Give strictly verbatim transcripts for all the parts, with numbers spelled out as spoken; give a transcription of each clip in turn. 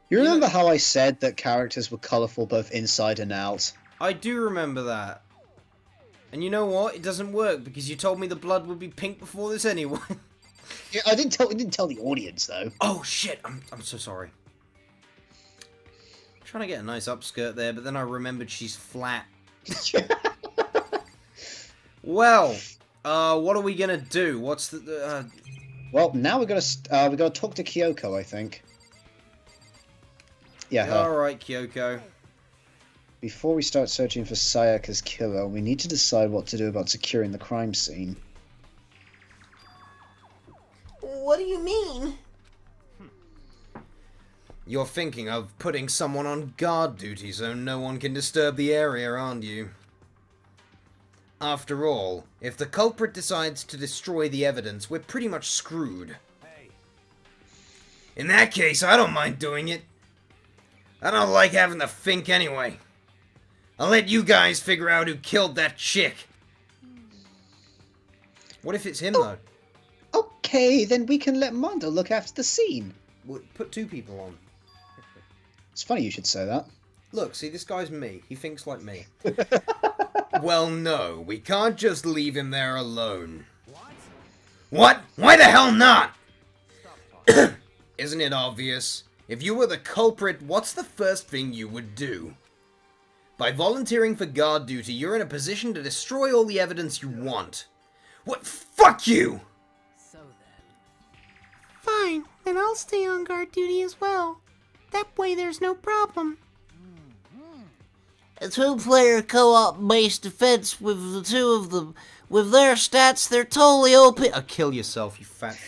You You remember know, how I said that characters were colourful both inside and out? I do remember that. And you know what? It doesn't work because you told me the blood would be pink before this anyway. Yeah, I didn't tell. I didn't tell the audience though. Oh shit! I'm I'm so sorry. I'm trying to get a nice upskirt there, but then I remembered she's flat. Well, uh, what are we gonna do? What's the? Uh... Well, now we're gonna uh, we're gonna talk to Kyoko, I think. Yeah. Her. All right, Kyoko. Before we start searching for Sayaka's killer, we need to decide what to do about securing the crime scene. What do you mean? You're thinking of putting someone on guard duty so no one can disturb the area, aren't you? After all, if the culprit decides to destroy the evidence, we're pretty much screwed. In that case, I don't mind doing it. I don't like having to think anyway. I'll let you guys figure out who killed that chick. What if it's him, though? Okay, then we can let Mondo look after the scene. We'll put two people on. It's funny you should say that. Look, see, this guy's me. He thinks like me. Well, no, we can't just leave him there alone. What? What? Why the hell not? Isn't it obvious? If you were the culprit, what's the first thing you would do? By volunteering for guard duty, you're in a position to destroy all the evidence you want. What? Fuck you! So then... Fine, then I'll stay on guard duty as well. That way there's no problem. A two-player co-op based defense with the two of them. With their stats, they're totally O P. Uh, kill yourself, you fat...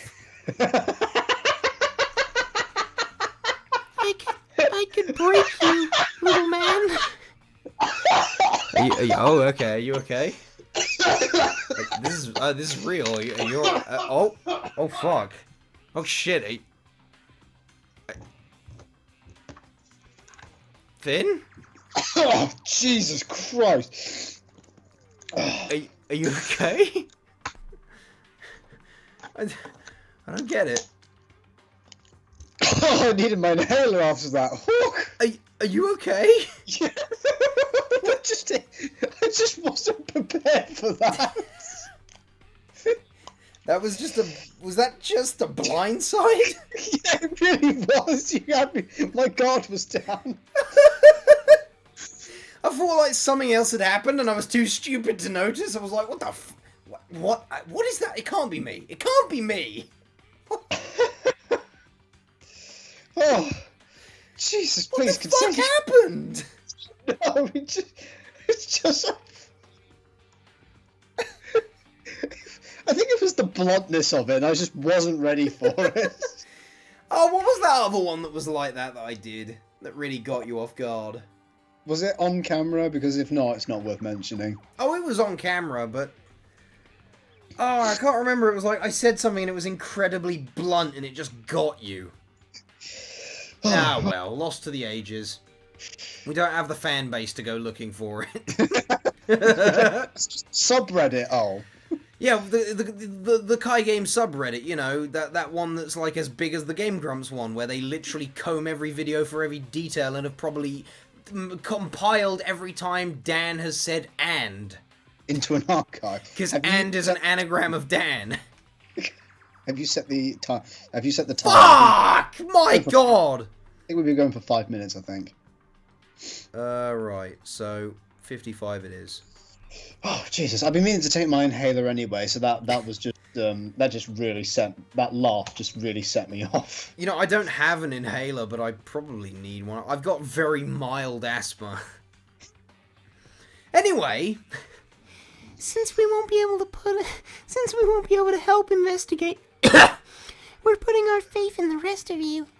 I could, I could break you, little man. Are you, are you, oh, okay. Are you okay? Like, this is uh, this is real. Are you, are you uh, oh, oh, fuck. Oh shit. Are you, uh, Finn? Oh, Jesus Christ! Are, you- are you okay? I, I don't get it. Oh, I needed my inhaler after that. Hook! Are, are you okay? Yeah. I just, I just wasn't prepared for that. That was just a. Was that just a blindside? Yeah, it really was. You had me. My guard was down. I thought like something else had happened and I was too stupid to notice. I was like, what the f- what, what, what is that? It can't be me. It can't be me. Oh, Jesus, What please the fuck continue. happened? No, it just, it's just... I think it was the bluntness of it, and I just wasn't ready for it. Oh, what was that other one that was like that that I did? That really got you off guard? Was it on camera? Because if not, it's not worth mentioning. Oh, it was on camera, but... Oh, I can't remember. It was like I said something and it was incredibly blunt and it just got you. Ah, well, lost to the ages. We don't have the fan base to go looking for it. Subreddit, oh. Yeah, the the the, the K A I game subreddit, you know, that that one that's like as big as the Game Grumps one, where they literally comb every video for every detail and have probably m- compiled every time Dan has said "and." Into an archive. Because Have you- "and" is an anagram of Dan. Have you set the time? Have you set the time? Fuck! My God! I think we'll be going for five minutes, I think. Uh, right, so fifty-five it is. Oh, Jesus. I've been meaning to take my inhaler anyway, so that, that was just, um, that just really set, that laugh just really set me off. You know, I don't have an inhaler, but I probably need one. I've got very mild asthma. Anyway... Since we won't be able to put, since we won't be able to help investigate, we're putting our faith in the rest of you.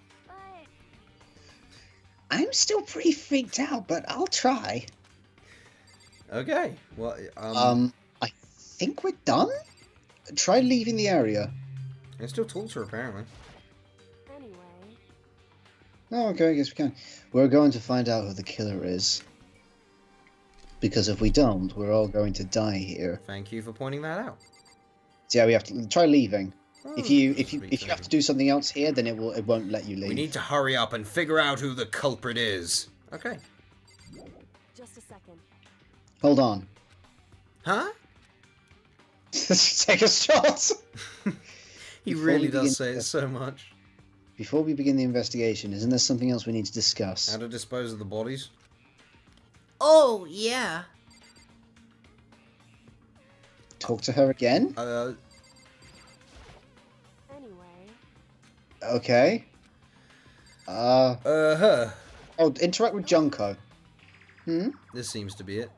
I'm still pretty freaked out, but I'll try. Okay, well, um... Um, I think we're done? Try leaving the area. I still talk to her, apparently. Anyway. Oh, okay, I guess we can. We're going to find out who the killer is. Because if we don't, we're all going to die here. Thank you for pointing that out. So yeah, we have to try leaving. If you if you if you have to do something else here, then it will it won't let you leave. We need to hurry up and figure out who the culprit is. Okay. Just a second. Hold on. Huh? Take a shot. He Before really we does begin- say it so much. Before we begin the investigation, isn't there something else we need to discuss? How to dispose of the bodies? Oh, yeah. Talk to her again? Uh, Anyway, Okay. Uh uh, huh. oh, interact with Junko. Hmm? This seems to be it.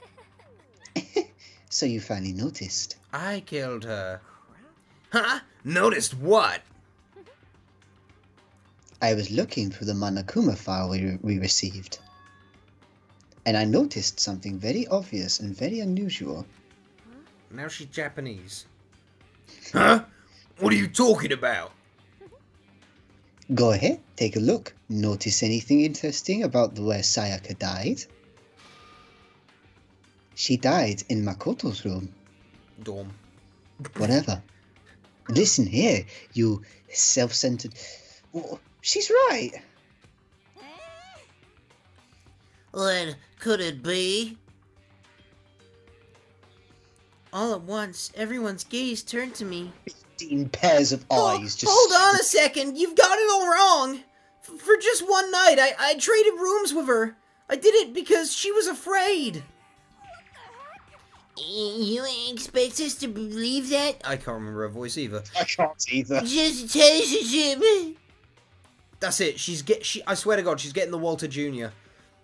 So you finally noticed. I killed her. Huh? Noticed what? I was looking through the Monokuma file we, we received. And I noticed something very obvious and very unusual. Now she's Japanese. Huh? What are you talking about? Go ahead, take a look. Notice anything interesting about the way Sayaka died? She died in Makoto's room. Dorm. Whatever. Listen here, you self-centered... Oh, she's right. Then, could it be? All at once, everyone's gaze turned to me. Fifteen pairs of Oh, eyes just... hold on a second, you've got it all wrong. F- for just one night, I, I traded rooms with her. I did it because she was afraid. You expect us to believe that? I can't remember her voice either. I can't either. Just tell us. That's it. She's get. She. I swear to God, she's getting the Walter Junior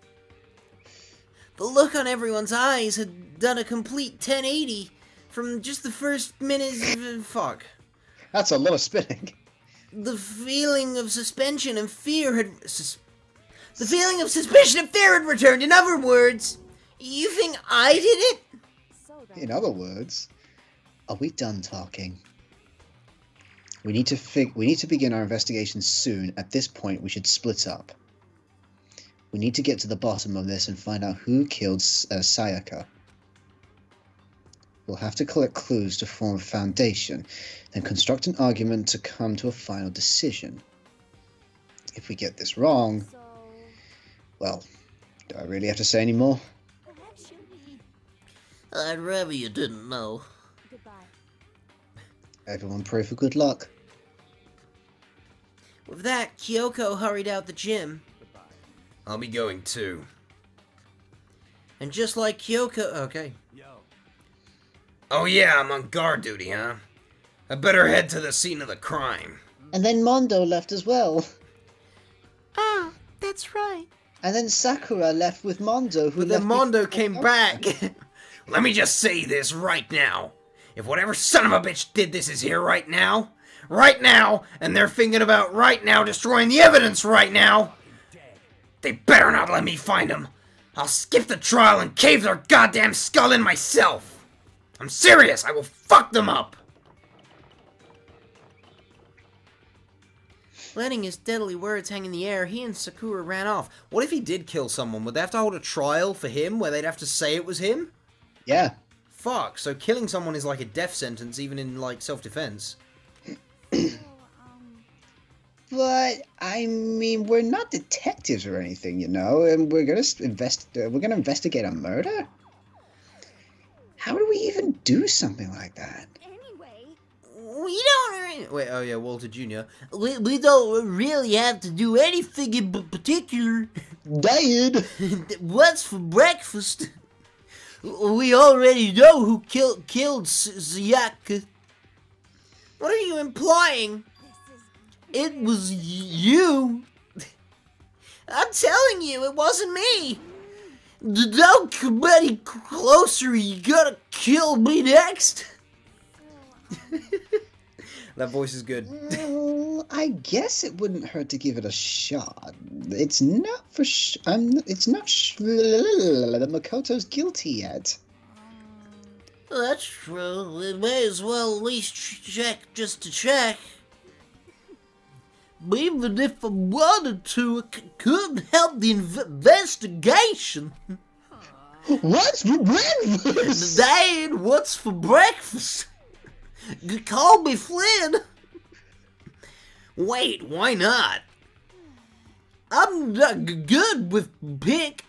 The look on everyone's eyes had done a complete ten eighty from just the first minute. Of, fuck. That's a lot of spinning. The feeling of suspension and fear had. Sus, the feeling of suspicion and fear had returned. In other words, you think I did it? so then. In other words, are we done talking? We need to fig- we need to begin our investigation soon. At this point, we should split up. We need to get to the bottom of this and find out who killed uh, Sayaka. We'll have to collect clues to form a foundation, then construct an argument to come to a final decision. If we get this wrong, So, well, do I really have to say any more? actually, I'd rather you didn't know. goodbye. Everyone pray for good luck. With that, Kyoko hurried out the gym. I'll be going too. And just like Kyoko... Okay. Oh yeah, I'm on guard duty, huh? I better head to the scene of the crime. And then Mondo left as well. Ah, that's right. And then Sakura left with Mondo, who But then left Mondo before- came back. Let me just say this right now. If whatever son of a bitch did this is here right now, right now, and they're thinking about right now destroying the evidence right now, they better not let me find them. I'll skip the trial and cave their goddamn skull in myself. I'm serious. I will fuck them up. Letting his deadly words hang in the air, he and Sakura ran off. What if he did kill someone? Would they have to hold a trial for him where they'd have to say it was him? Yeah. Fuck, so killing someone is like a death sentence even in, like, self-defense. So, um, But I mean, we're not detectives or anything, you know, and we're gonna s- invest. Uh, we're gonna investigate a murder. How do we even do something like that? anyway, We don't... Wait, oh yeah, Walter Junior We, we don't really have to do anything in p- particular. Dad. What's for breakfast? We already know who killed killed Sayaka. What are you implying? this is It was y- you. I'm telling you, it wasn't me. D- Don't come any closer. You gotta kill me next. That voice is good. Well, I guess it wouldn't hurt to give it a shot. It's not for. Sh- I'm. It's not. Sh- that Makoto's guilty yet. That's true. We may as well at least ch- check just to check. Even if I wanted to, I c- couldn't help the inv- investigation. What's for breakfast? Dad, what's for breakfast? Call me Flynn. Wait, why not? I'm not g- good with pink.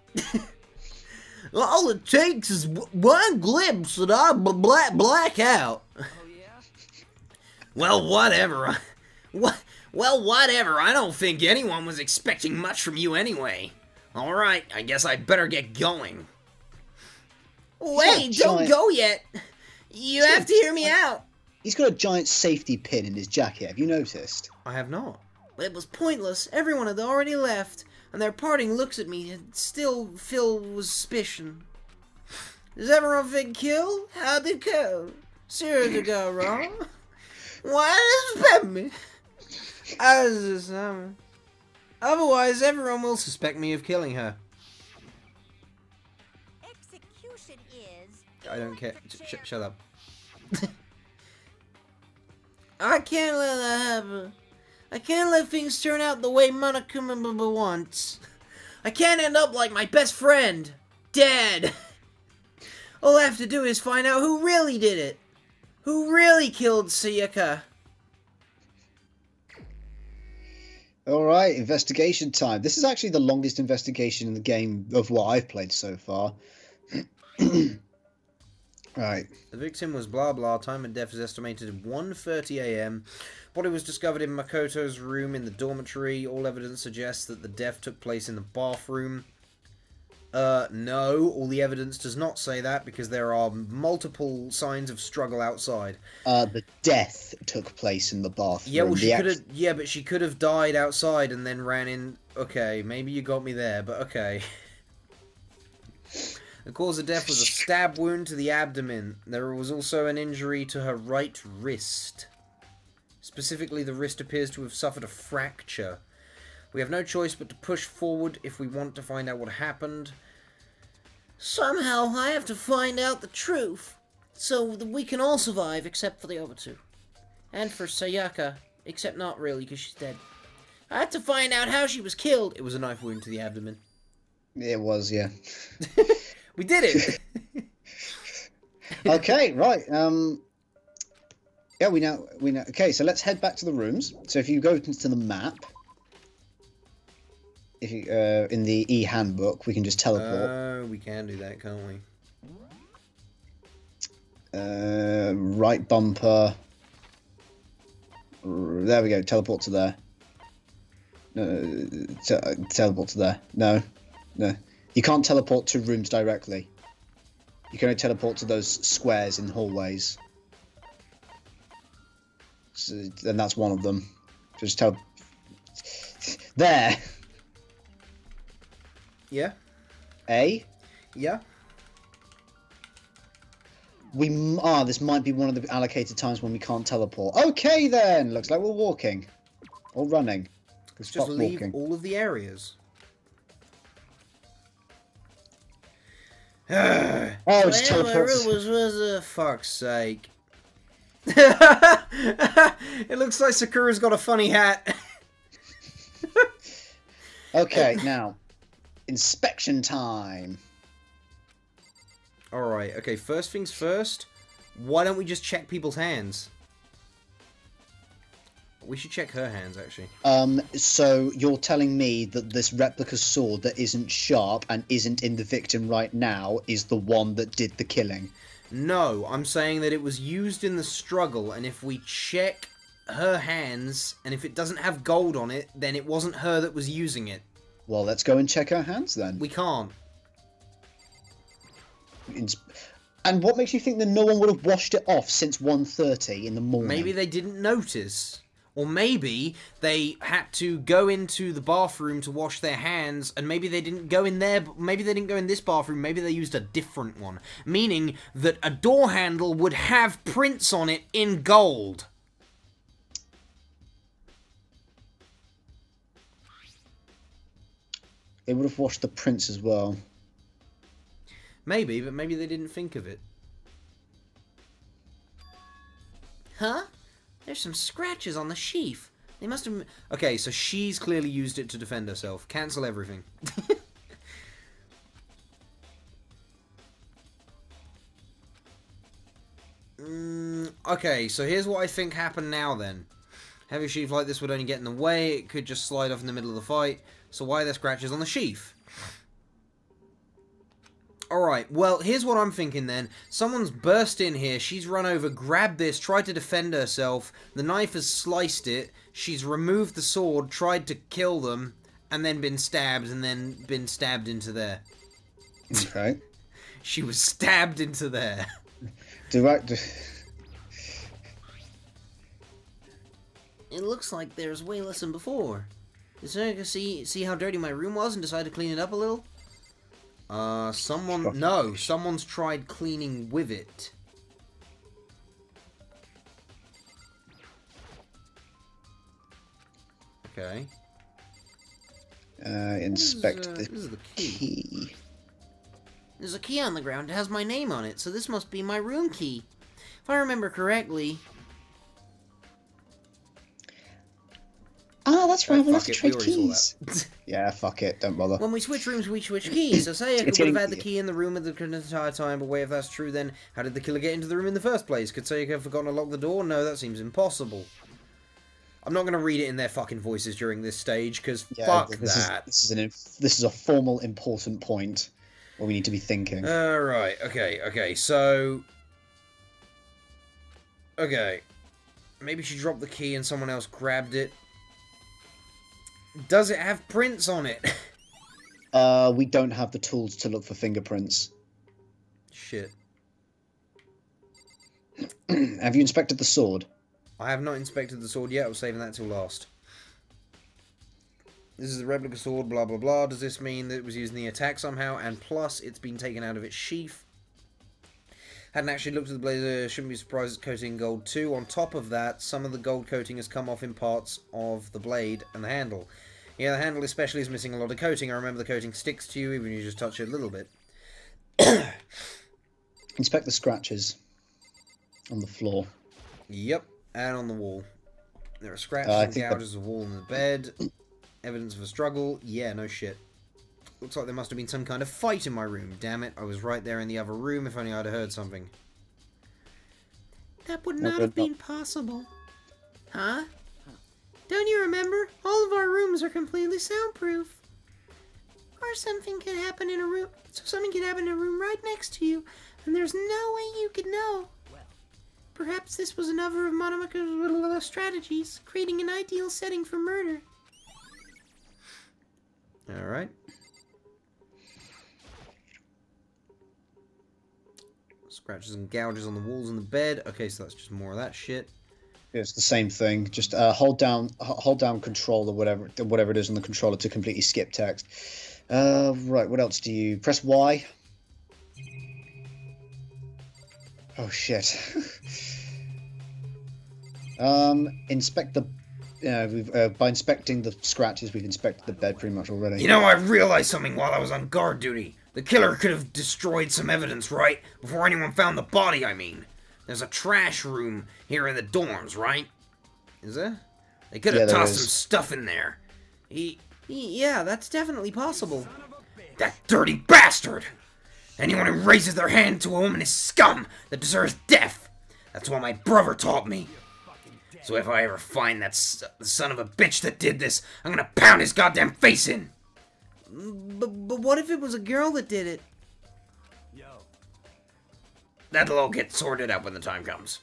All it takes is w- one glimpse and I b- black black out. Oh yeah. Well, whatever. What? Well, whatever. I don't think anyone was expecting much from you anyway. All right, I guess I better get going. Wait, don't giant- go yet. You have to hear me out. He's got a giant safety pin in his jacket. Have you noticed? I have not. It was pointless. Everyone had already left, and their parting looks at me had still filled with suspicion. Does everyone think killed? How'd it go? Seriously go wrong? Why does it me? As this summer. Otherwise, everyone will suspect me of killing her. Execution is. I don't care. Sh sh shut up. I can't let that happen. I can't let things turn out the way Monokuma wants. I can't end up like my best friend, dead. All I have to do is find out who really did it. Who really killed Sayaka. Alright, investigation time. This is actually the longest investigation in the game of what I've played so far. Right. The victim was blah blah. Time of death is estimated at one thirty a m Body was discovered in Makoto's room in the dormitory. All evidence suggests that the death took place in the bathroom. Uh, no. All the evidence does not say that because there are multiple signs of struggle outside. Uh, the death took place in the bathroom. Yeah, well, she The could act- have. Yeah, but she could have died outside and then ran in. Okay, maybe you got me there, but okay. The cause of death was a stab wound to the abdomen. There was also an injury to her right wrist. Specifically, the wrist appears to have suffered a fracture. We have no choice but to push forward if we want to find out what happened. Somehow I have to find out the truth, so that we can all survive except for the other two. And for Sayaka, except not really because she's dead. I have to find out how she was killed. It was a knife wound to the abdomen. It was, yeah. We did it! Okay, right. Um, yeah, we now we now. Okay, so let's head back to the rooms. So if you go into the map, if you uh, in the e handbook, we can just teleport. Uh, we can do that, can't we? Uh, right bumper. R- There we go. Teleport to there. No, te- teleport to there. No, no. You can't teleport to rooms directly. You can only teleport to those squares in hallways. So, and that's one of them. Just tell. There. Yeah? A. Yeah? We m- ah, this might be one of the allocated times when we can't teleport. Okay then. Looks like we're walking or running. Let's just Stop leave walking. all of the areas. Oh, it's Well, teleports. it was, was uh, Fuck's sake. It looks like Sakura's got a funny hat. Okay, now inspection time. Alright, okay, first things first. Why don't we just check people's hands? We should check her hands, actually. Um, so you're telling me that this replica sword that isn't sharp and isn't in the victim right now is the one that did the killing? No, I'm saying that it was used in the struggle, and if we check her hands, and if it doesn't have gold on it, then it wasn't her that was using it. Well, let's go and check her hands then. We can't. Ins- And what makes you think that no one would have washed it off since one thirty in the morning? Maybe they didn't notice. Or maybe they had to go into the bathroom to wash their hands, and maybe they didn't go in there, maybe they didn't go in this bathroom, maybe they used a different one. Meaning that a door handle would have prints on it in gold. They would have washed the prints as well. Maybe, but maybe they didn't think of it. huh? There's some scratches on the sheath. They must have... Okay, so she's clearly used it to defend herself. Cancel everything. Mm, okay, so here's what I think happened now then. Heavy sheath like this would only get in the way. It could just slide off in the middle of the fight. So why are there scratches on the sheath? Alright, well, here's what I'm thinking then. Someone's burst in here, she's run over, grabbed this, tried to defend herself, the knife has sliced it, she's removed the sword, tried to kill them, and then been stabbed, and then been stabbed into there. Okay. She was stabbed into there. Do I... Do... It looks like there's way less than before. Did someone see, see how dirty my room was and decide to clean it up a little? Uh, someone... No, someone's tried cleaning with it. Okay. Uh, inspect This is, uh, the, this is the key. key. There's a key on the ground. It has my name on it, so this must be my room key. If I remember correctly... Ah, that's right, Oh, we'll have fuck to it, we trade already saw keys. Yeah, fuck it, don't bother. When we switch rooms, we switch keys. So say I It's could have getting- had the key in the room the entire time, but wait, if that's true, then how did the killer get into the room in the first place? Could Sayaka have forgotten to lock the door? No, that seems impossible. I'm not going to read it in their fucking voices during this stage, because Yeah, fuck this that. Is, this, is an, inf- this is a formal, important point where we need to be thinking. Alright, okay, okay, so... Okay. Maybe she dropped the key and someone else grabbed it. Does it have prints on it? Uh, we don't have the tools to look for fingerprints. Shit. Have you inspected the sword? I have not inspected the sword yet, I was saving that till last. This is the replica sword, blah blah blah. Does this mean that it was used in the attack somehow? And plus, it's been taken out of its sheath. Hadn't actually looked at the blazer, shouldn't be surprised it's coating gold too. On top of that, some of the gold coating has come off in parts of the blade and the handle. Yeah, the handle especially is missing a lot of coating. I remember the coating sticks to you even if you just touch it a little bit. Inspect the scratches on the floor. Yep, and on the wall. There are scratches Uh, I and think gouges of the wall and the bed. Evidence of a struggle. Yeah, no shit. Looks like there must have been some kind of fight in my room. Damn it, I was right there in the other room. If only I'd have heard something. That would Not not good, have been not- possible. Huh? Don't you remember? All of our rooms are completely soundproof. Or something could happen in a room. So something could happen in a room right next to you, and there's no way you could know. Perhaps this was another of Monomaka's little strategies, creating an ideal setting for murder. Alright. Scratches and gouges on the walls and the bed. Okay, so that's just more of that shit. It's the same thing. Just uh, hold down, h- hold down Control or whatever, whatever it is on the controller to completely skip text. Uh, right. What else do you press Y? Oh shit. um, inspect the. Yeah, we've uh, by inspecting the scratches, we've inspected the bed pretty much already. You know, I realized something while I was on guard duty. The killer could have destroyed some evidence, right? Before anyone found the body, I mean. There's a trash room here in the dorms, right? Is there? They could have Yeah, there tossed is. some stuff in there. He... Yeah, that's definitely possible. That dirty bastard! Anyone who raises their hand to a woman is scum that deserves death. That's what my brother taught me. So if I ever find that s the son of a bitch that did this, I'm gonna pound his goddamn face in. But, but what if it was a girl that did it? That'll all get sorted out when the time comes.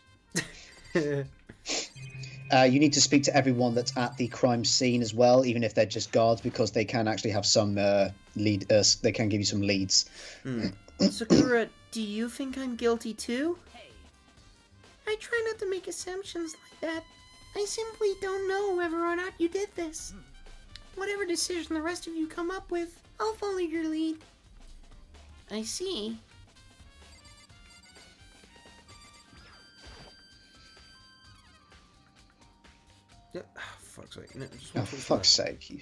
Uh, you need to speak to everyone that's at the crime scene as well, even if they're just guards, because they can actually have some uh, lead. Uh, they can give you some leads. Sakura, do you think I'm guilty too? I try not to make assumptions like that. I simply don't know whether or not you did this. Whatever decision the rest of you come up with, I'll follow your lead. I see. Yeah, oh, fuck's sake. No, just Oh, one for quick fuck's side. sake! You...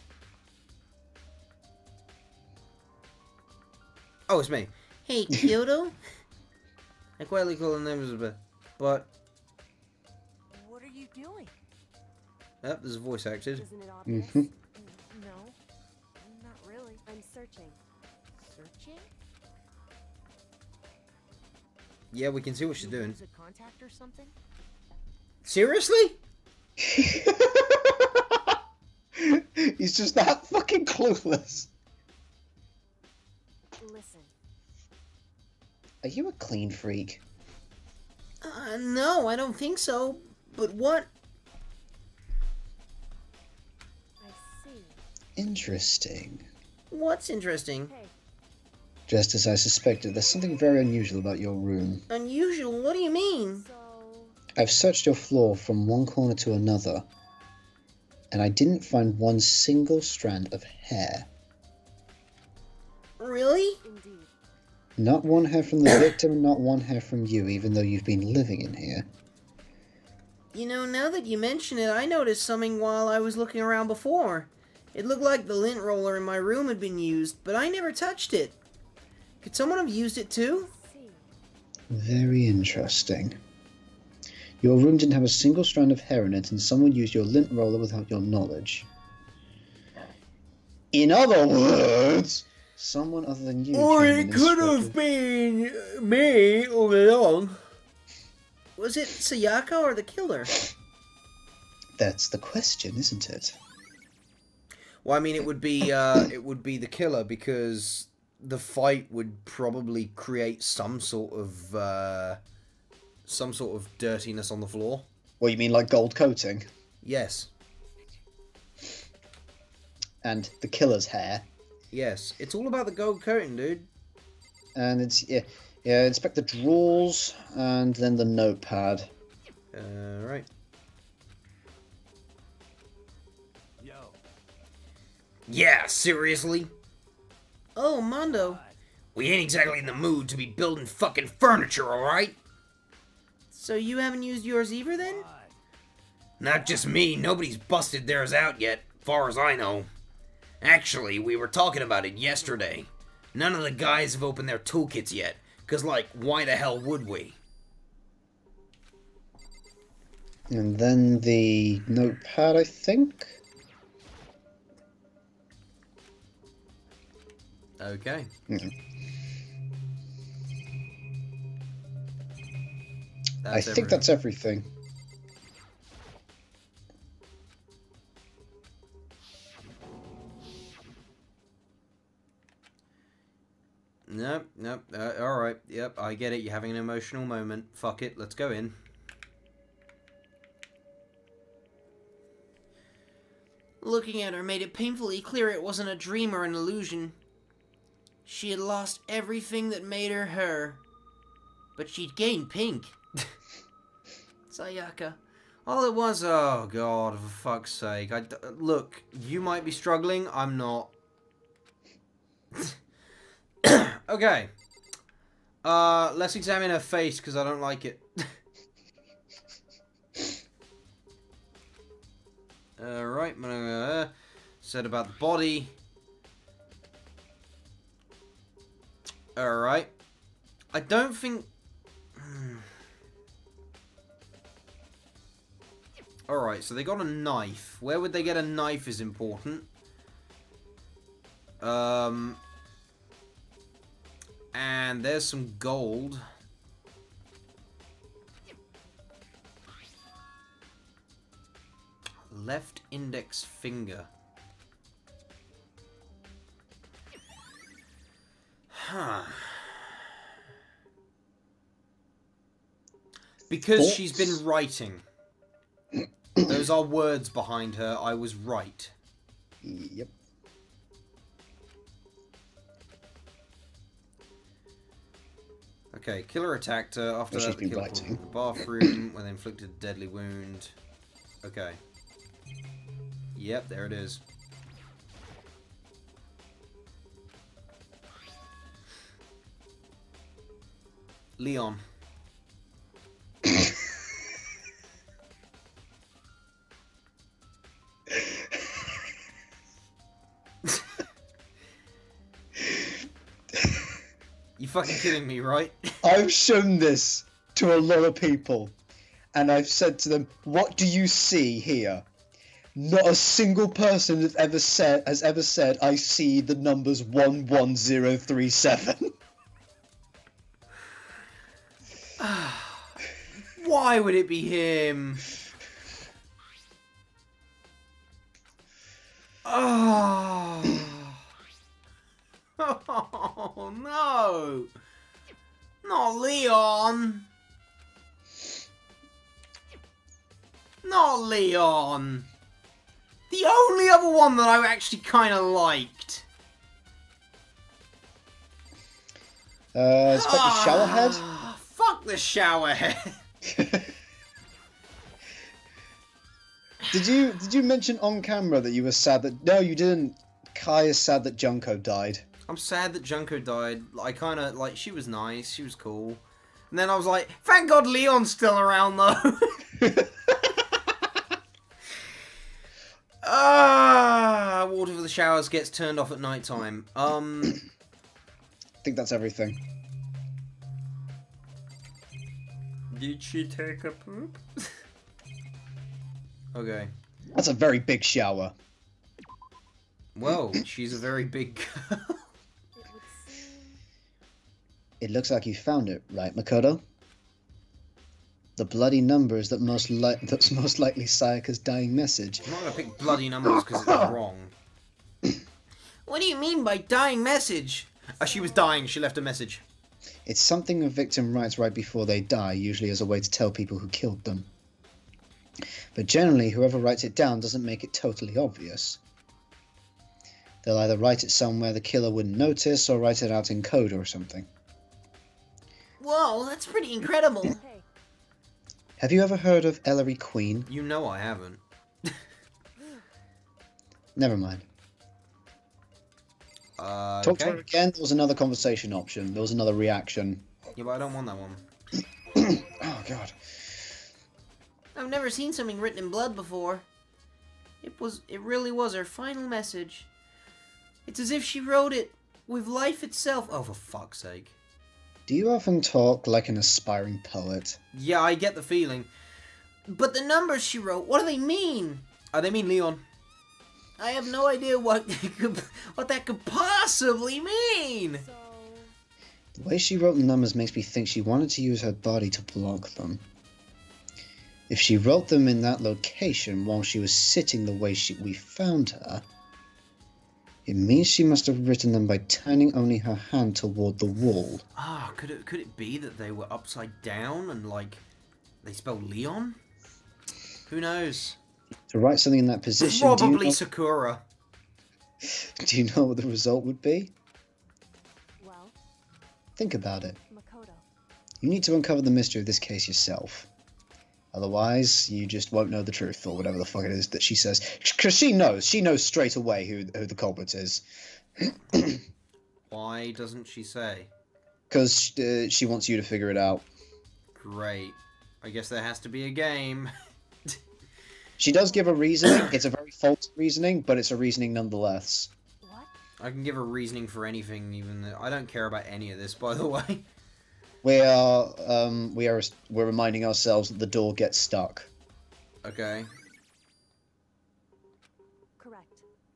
Oh, it's me. Hey, Kyoto? I quietly call the names of it, but What are you doing? oh, there's a voice acted. Isn't it obvious? Mhm. No, not really. I'm searching. Searching? Yeah, we can see what she's doing. Use a contact or something? Seriously? He's just that fucking clueless. Listen, Are you a clean freak? Uh, no, I don't think so. But what? I see. Interesting. What's interesting? Hey, Just as I suspected, there's something very unusual about your room. Unusual? What do you mean? so I've searched your floor from one corner to another, and I didn't find one single strand of hair. Really? indeed. Not one hair from the victim, not one hair from you, even though you've been living in here. You know, now that you mention it, I noticed something while I was looking around before. It looked like the lint roller in my room had been used, but I never touched it. Could someone have used it too? See. Very interesting. Your room didn't have a single strand of hair in it, and someone used your lint roller without your knowledge. In other words, someone other than you. Or came it in and could stripped have been me all along. Was it Sayaka or the killer? That's the question, isn't it? Well, I mean, it would be uh, it would be the killer because the fight would probably create some sort of uh, some sort of dirtiness on the floor. What, you mean like gold coating? Yes, And the killer's hair. yes, it's all about the gold coating, dude. And it's, yeah, yeah, inspect the drawers, and then the notepad. Uh, right. Yo. Yeah, seriously. Oh, Mondo. We ain't exactly in the mood to be building fucking furniture, alright? So you haven't used yours either then? Not just me, nobody's busted theirs out yet, far as I know. Actually, we were talking about it yesterday. None of the guys have opened their toolkits yet, cause like, why the hell would we? And then the notepad, I think? Okay. Mhm. I That's think everything. that's everything. Nope, nope, uh, alright, yep, I get it, you're having an emotional moment. Fuck it, let's go in. Looking at her made it painfully clear it wasn't a dream or an illusion. She had lost everything that made her her. But she'd gained pink. Sayaka. All it was, oh god, for fuck's sake. I, look, you might be struggling, I'm not. Okay. Uh, let's examine her face, because I don't like it. Alright, uh, said about the body. Alright. I don't think... Hmm. Alright, so they got a knife. Where would they get a knife is important. Um... And there's some gold. Left index finger. Huh. Because Thoughts? she's been writing. Those are words behind her. I was right. Yep. Okay, killer attacked her. After Well, that, she's the been killer writing. pulled from the bathroom when they inflicted a deadly wound. Okay. Yep, there it is. Leon. You fucking kidding me, right? I've shown this to a lot of people, and I've said to them, "What do you see here?" Not a single person has ever said has ever said, "I see the numbers one one zero three seven." Why would it be him? Oh. Oh no! Not Leon! Not Leon! The only other one that I actually kind of liked. Uh, it's about the shower head. Ah, fuck the shower head. Did you did you mention on camera that you were sad that no you didn't? K A I is sad that Junko died. I'm sad that Junko died. I kind of like she was nice, she was cool, and then I was like, thank God Leon's still around though. Ah, water for the showers gets turned off at night time. Um, I think that's everything. did she take a poop? Okay. That's a very big shower. Well, she's a very big girl. It would seem. It looks like you found it, right, Makoto? The bloody numbers that most li that's most likely Sayaka's dying message. I'm not gonna pick bloody numbers because it's wrong. What do you mean by dying message? Uh, she was dying. She left a message. It's something a victim writes right before they die, usually as a way to tell people who killed them. But generally, whoever writes it down doesn't make it totally obvious. They'll either write it somewhere the killer wouldn't notice, or write it out in code or something. Whoa, that's pretty incredible. Hey, Have you ever heard of Ellery Queen? You know I haven't. Never mind. Uh, Talk to okay. her again. There was another conversation option. There was another reaction. Yeah, but I don't want that one. Oh, God. I've never seen something written in blood before. It was, it really was her final message. It's as if she wrote it with life itself. Oh, for fuck's sake. Do you often talk like an aspiring poet? Yeah, I get the feeling. But the numbers she wrote, what do they mean? Oh, they mean Leon. I have no idea what it could, what that could possibly mean. so. The way she wrote the numbers makes me think she wanted to use her body to block them. If she wrote them in that location while she was sitting the way she, we found her, it means she must have written them by turning only her hand toward the wall. Ah, could it could it be that they were upside down and like they spelled Leon? Who knows? To write something in that position, do you, Probably know, Sakura. do you know what the result would be? Well, Think about it. Makoto. You need to uncover the mystery of this case yourself. Otherwise, you just won't know the truth, or whatever the fuck it is that she says. Because she knows. She knows straight away who, who the culprit is. Why doesn't she say? Because uh, she wants you to figure it out. Great. I guess there has to be a game. She does give a reasoning. It's a very false reasoning, but it's a reasoning nonetheless. What? I can give a reasoning for anything, even though I don't care about any of this, by the way. We are, um, we are, we're reminding ourselves that the door gets stuck. Okay. Correct.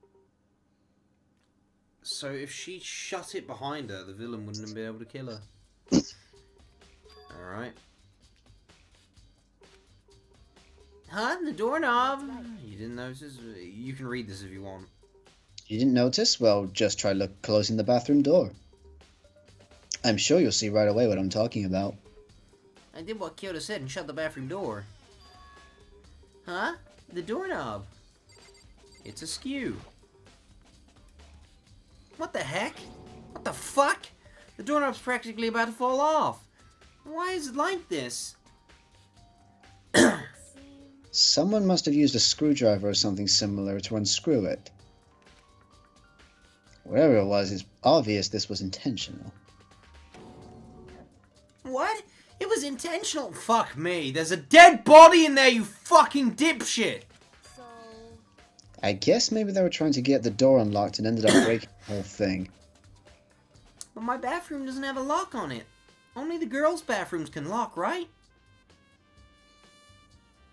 So if she shut it behind her, the villain wouldn't have been able to kill her. Alright. Huh? The doorknob? You didn't notice? You can read this if you want. You didn't notice? Well, just try look closing the bathroom door. I'm sure you'll see right away what I'm talking about. I did what Kyoto said and shut the bathroom door. Huh? The doorknob. It's askew. What the heck? What the fuck? The doorknob's practically about to fall off. Why is it like this? Seem. Someone must have used a screwdriver or something similar to unscrew it. Whatever it was, it's obvious this was intentional. What? It was intentional. Fuck me, there's a dead body in there, you fucking dipshit! So. I guess maybe they were trying to get the door unlocked and ended up breaking the whole thing. But my bathroom doesn't have a lock on it. Only the girls' bathrooms can lock, right?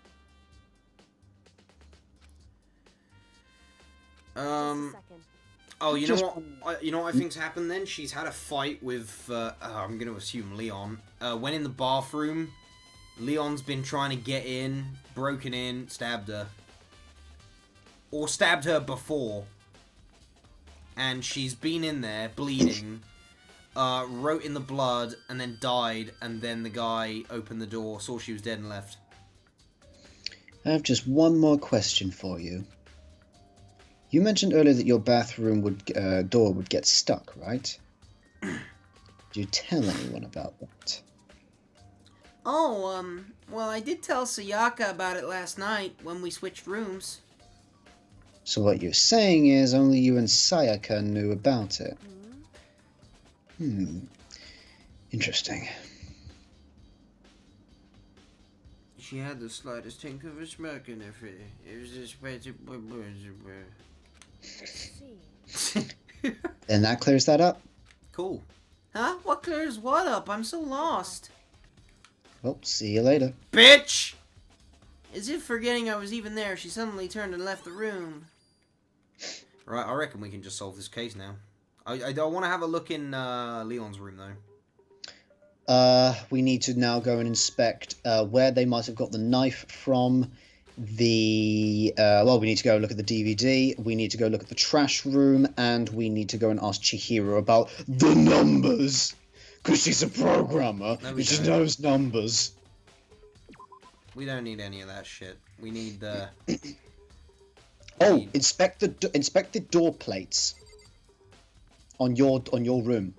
Um, Just a second. Oh, you Just- know what? I, you know what I think's happened then? She's had a fight with. Uh, oh, I'm going to assume Leon. Uh, went in the bathroom. Leon's been trying to get in, broken in, stabbed her, or stabbed her before, and she's been in there bleeding. Uh, wrote in the blood and then died, and then the guy opened the door, saw she was dead, and left. I have just one more question for you. You mentioned earlier that your bathroom would uh, door would get stuck, right? Did you tell anyone about that? Oh, um, well, I did tell Sayaka about it last night when we switched rooms. So what you're saying is only you and Sayaka knew about it. Hmm. Interesting. She had the slightest hint of a smirk in her face. It was just... See. And that clears that up? Cool. Huh? What clears what up? I'm so lost. Well, see you later. Bitch! As if forgetting I was even there, she suddenly turned and left the room. Right, I reckon we can just solve this case now. I, I don't want to have a look in uh, Leon's room, though. Uh, we need to now go and inspect uh, where they might have got the knife from. The uh, well, we need to go look at the D V D. We need to go look at the trash room, and we need to go and ask Chihiro about the numbers, because she's a programmer No, we and she don't. knows numbers. We don't need any of that shit. We need the... Oh, need- inspect the d- inspect the door plates on your on your room.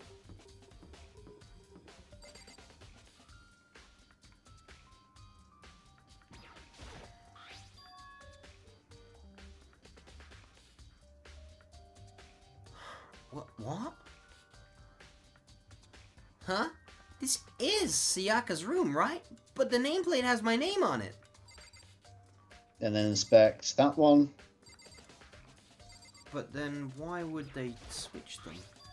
What? What? Huh? This is Sayaka's room, right? But the nameplate has my name on it. And then inspect that one. But then why would they switch them?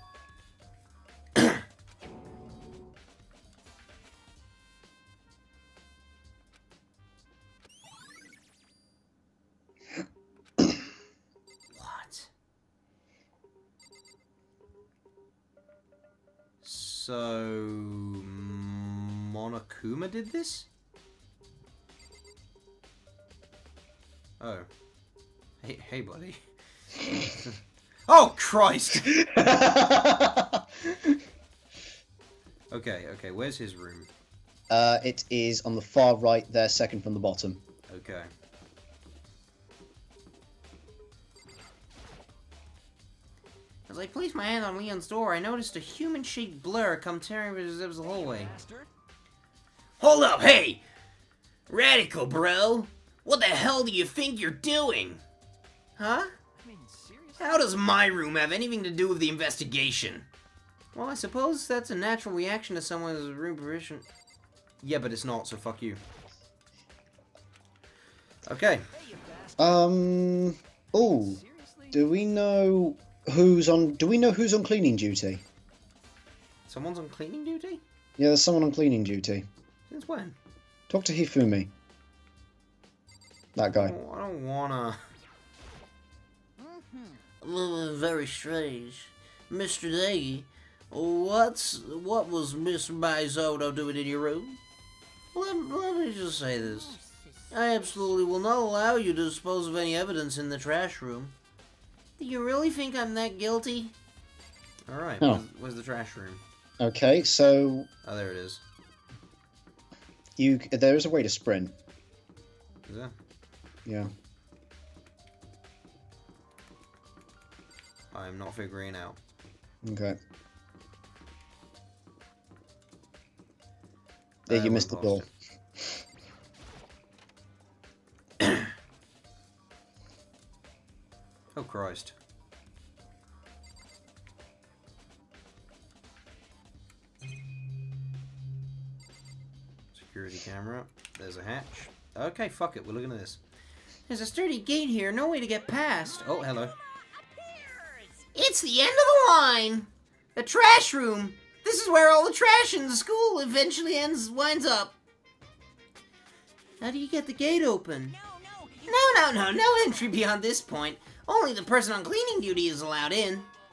What? So... Monokuma did this? Oh. Hey, hey buddy. Oh, Christ! Okay, okay, where's his room? uh, it is on the far right there, second from the bottom. Okay. As I placed my hand on Leon's door, I noticed a human-shaped blur come tearing through the hallway. Hold up, hey! Radical, bro! What the hell do you think you're doing? Huh? How does my room have anything to do with the investigation? Well, I suppose that's a natural reaction to someone's room permission. Yeah, but it's not, so fuck you. Okay. Um. Oh, do we know who's on? Do we know who's on cleaning duty? Someone's on cleaning duty? Yeah, there's someone on cleaning duty. Since when? Talk to Hifumi. That guy. Oh, I don't wanna... Uh, very strange. Mister Daggy, what's, what was Miss Mizoto doing in your room? Let, let me just say this. I absolutely will not allow you to dispose of any evidence in the trash room. Do you really think I'm that guilty? Alright, Oh. where's, where's the trash room? Okay, so Oh, there it is. you there is a way to sprint. Is there? Yeah. I'm not figuring it out. Okay. Yeah, Uh, you we're missed the past door. it. Oh, Christ. Security camera. There's a hatch. Okay, fuck it. We're looking at this. There's a sturdy gate here, no way to get past. Oh, hello. It's the end of the line! The trash room! This is where all the trash in the school eventually ends winds up. How do you get the gate open? No, no, no, no entry beyond this point. Only the person on cleaning duty is allowed in.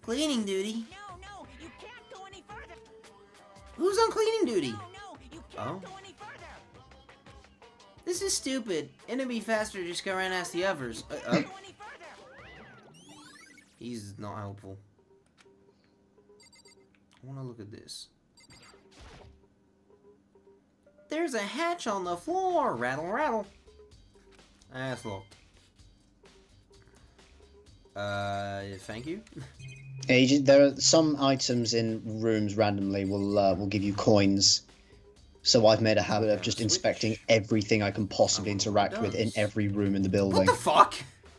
Cleaning duty? No, no, you can't go any further. Who's on cleaning duty? No, no, you can't Oh. go any further. This is stupid. And it'd be faster to just go around and ask the others. Uh, uh, Go any further. He's not helpful. I want to look at this. there's a hatch on the floor. Rattle, rattle. Ah, it's locked. Uh, thank you. Age, there are some items in rooms randomly will uh, will give you coins. So I've made a habit of just Switch. inspecting everything I can possibly Oh, it interact with in does. every room in the What building. the fuck?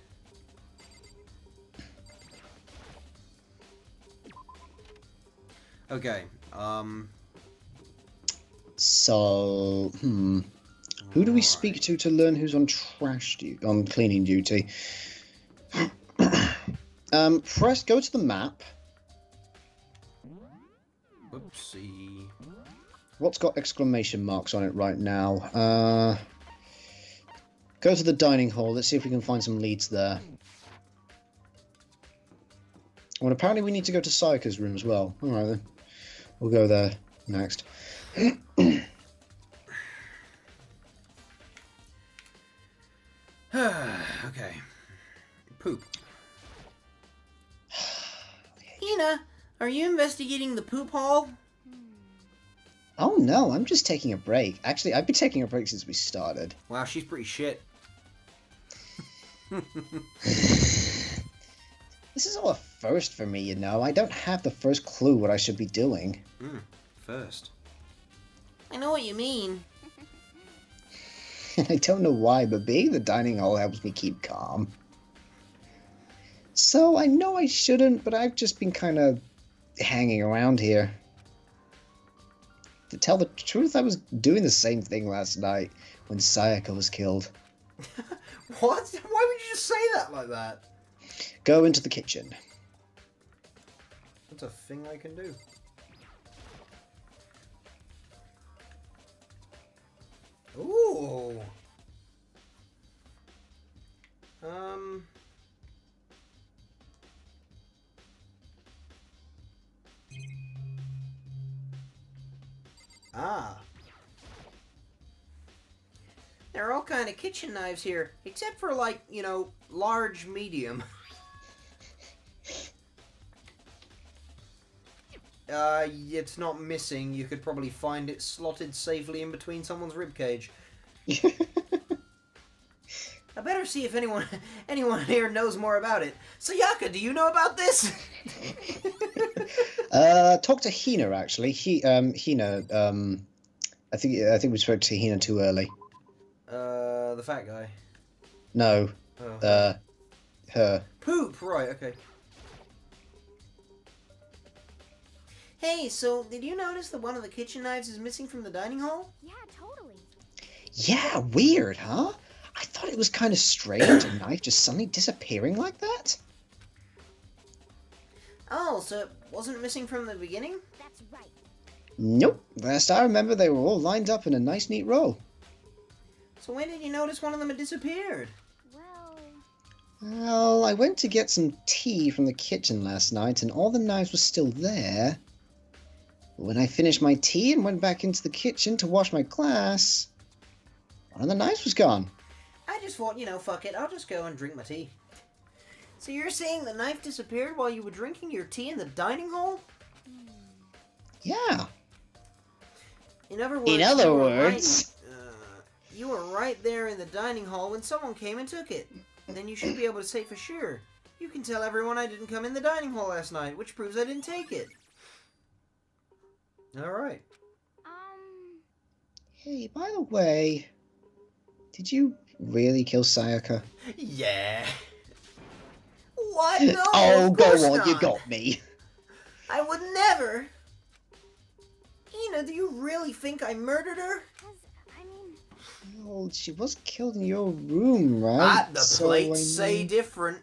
Okay, um... So, hmm. Who do we speak to to learn who's on trash duty, on cleaning duty? um, press, go to the map. Whoopsie. What's got exclamation marks on it right now? Uh, go to the dining hall. Let's see if we can find some leads there. Well, apparently we need to go to Sayaka's room as well. Alright then. We'll go there next. Okay. Poop. Hina, are you investigating the poop hall? Oh no, I'm just taking a break. Actually, I've been taking a break since we started. Wow, she's pretty shit. This is all a first for me, you know. I don't have the first clue what I should be doing. Mm, first. I know what you mean. I don't know why, but being in the dining hall helps me keep calm. So I know I shouldn't, but I've just been kind of hanging around here. To tell the truth, I was doing the same thing last night when Sayaka was killed. What? Why would you just say that like that? Go into the kitchen. That's a thing I can do. Ooh. Um. Ah. There are all kind of kitchen knives here, except for, like, you know, large, medium. Uh, it's not missing. You could probably find it slotted safely in between someone's ribcage. I better see if anyone anyone here knows more about it. Sayaka, do you know about this? uh, talk to Hina actually. He, um, Hina. Um, I think I think we spoke to Hina too early. Uh, the fat guy. No. Oh. Uh, her. Poop. Right. Okay. Hey, so did you notice that one of the kitchen knives is missing from the dining hall? Yeah, totally. Yeah, weird, huh? I thought it was kind of strange, a knife just suddenly disappearing like that. Oh, so it wasn't missing from the beginning? That's right. Nope. Last I remember, they were all lined up in a nice, neat row. So when did you notice one of them had disappeared? Well, Well, I went to get some tea from the kitchen last night, and all the knives were still there. But when I finished my tea and went back into the kitchen to wash my glass, one of the knives was gone. I just thought, you know, fuck it, I'll just go and drink my tea. So you're saying the knife disappeared while you were drinking your tea in the dining hall? Yeah. In other words, In other you were words... right, uh, you were right there in the dining hall when someone came and took it. Then you should be able to say for sure. You can tell everyone I didn't come in the dining hall last night, which proves I didn't take it. All right. um, Hey, by the way, did you really kill Sayaka? Yeah. What? No, oh, of go course on, you not. got me. I would never. Ina, do you really think I murdered her? cause, I mean, Well, she was killed in your room, right? Ah, the So, plates I say mean, different.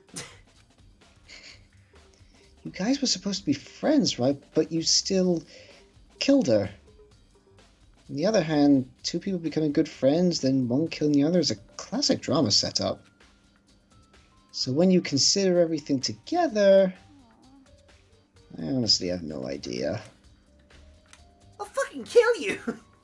You guys were supposed to be friends, right? But you still killed her. On the other hand, two people becoming good friends, then one killing the other is a classic drama setup. So when you consider everything together... I honestly have no idea. I'll fucking kill you!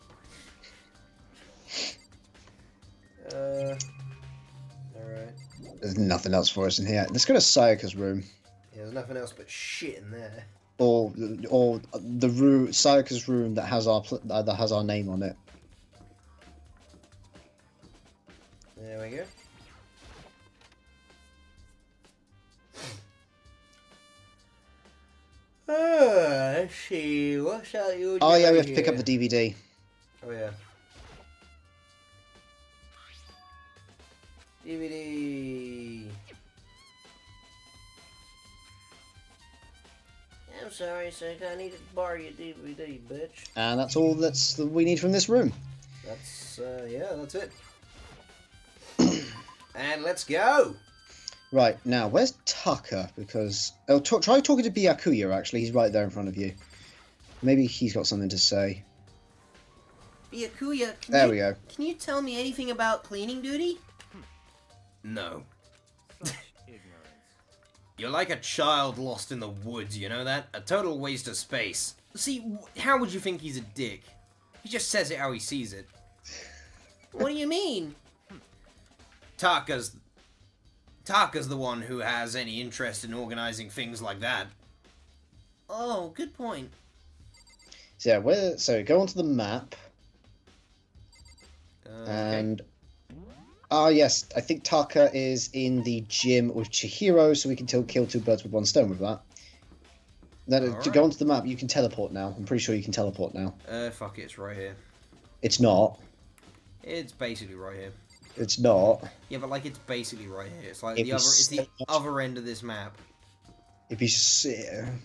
uh... Alright. There's nothing else for us in here. Let's go to Sayaka's room. Yeah, there's nothing else but shit in there. Or, or the room, Sayaka's room that has our pl uh, that has our name on it. There we go. Uh, let's see, what's that you Oh yeah, we have to doing pick up here? the D V D. Oh yeah. D V D. I'm sorry, Sick. I needed to borrow your D V D, bitch. And that's all that's that we need from this room. That's, uh, yeah, that's it. And let's go! Right, now, where's Tucker? Because... Oh, t try talking to Byakuya, actually. He's right there in front of you. Maybe he's got something to say. Byakuya, can There you, we go. Can you tell me anything about cleaning duty? No. Such ignorance. You're like a child lost in the woods, you know that? A total waste of space. See, how would you think he's a dick? He just says it how he sees it. What do you mean? Taka's... Taka's the one who has any interest in organizing things like that. Oh, good point. So, yeah, where... So, go onto the map. Uh, And... Ah, yes. I think Taka is in the gym with Chihiro, so we can kill kill two birds with one stone with that. Then, to Alright. go onto the map, you can teleport now. I'm pretty sure you can teleport now. Uh, fuck it, it's right here. It's not. It's basically right here. It's not. Yeah, but like it's basically right here. It's like If the you other, it's the say- other end of this map. If you see...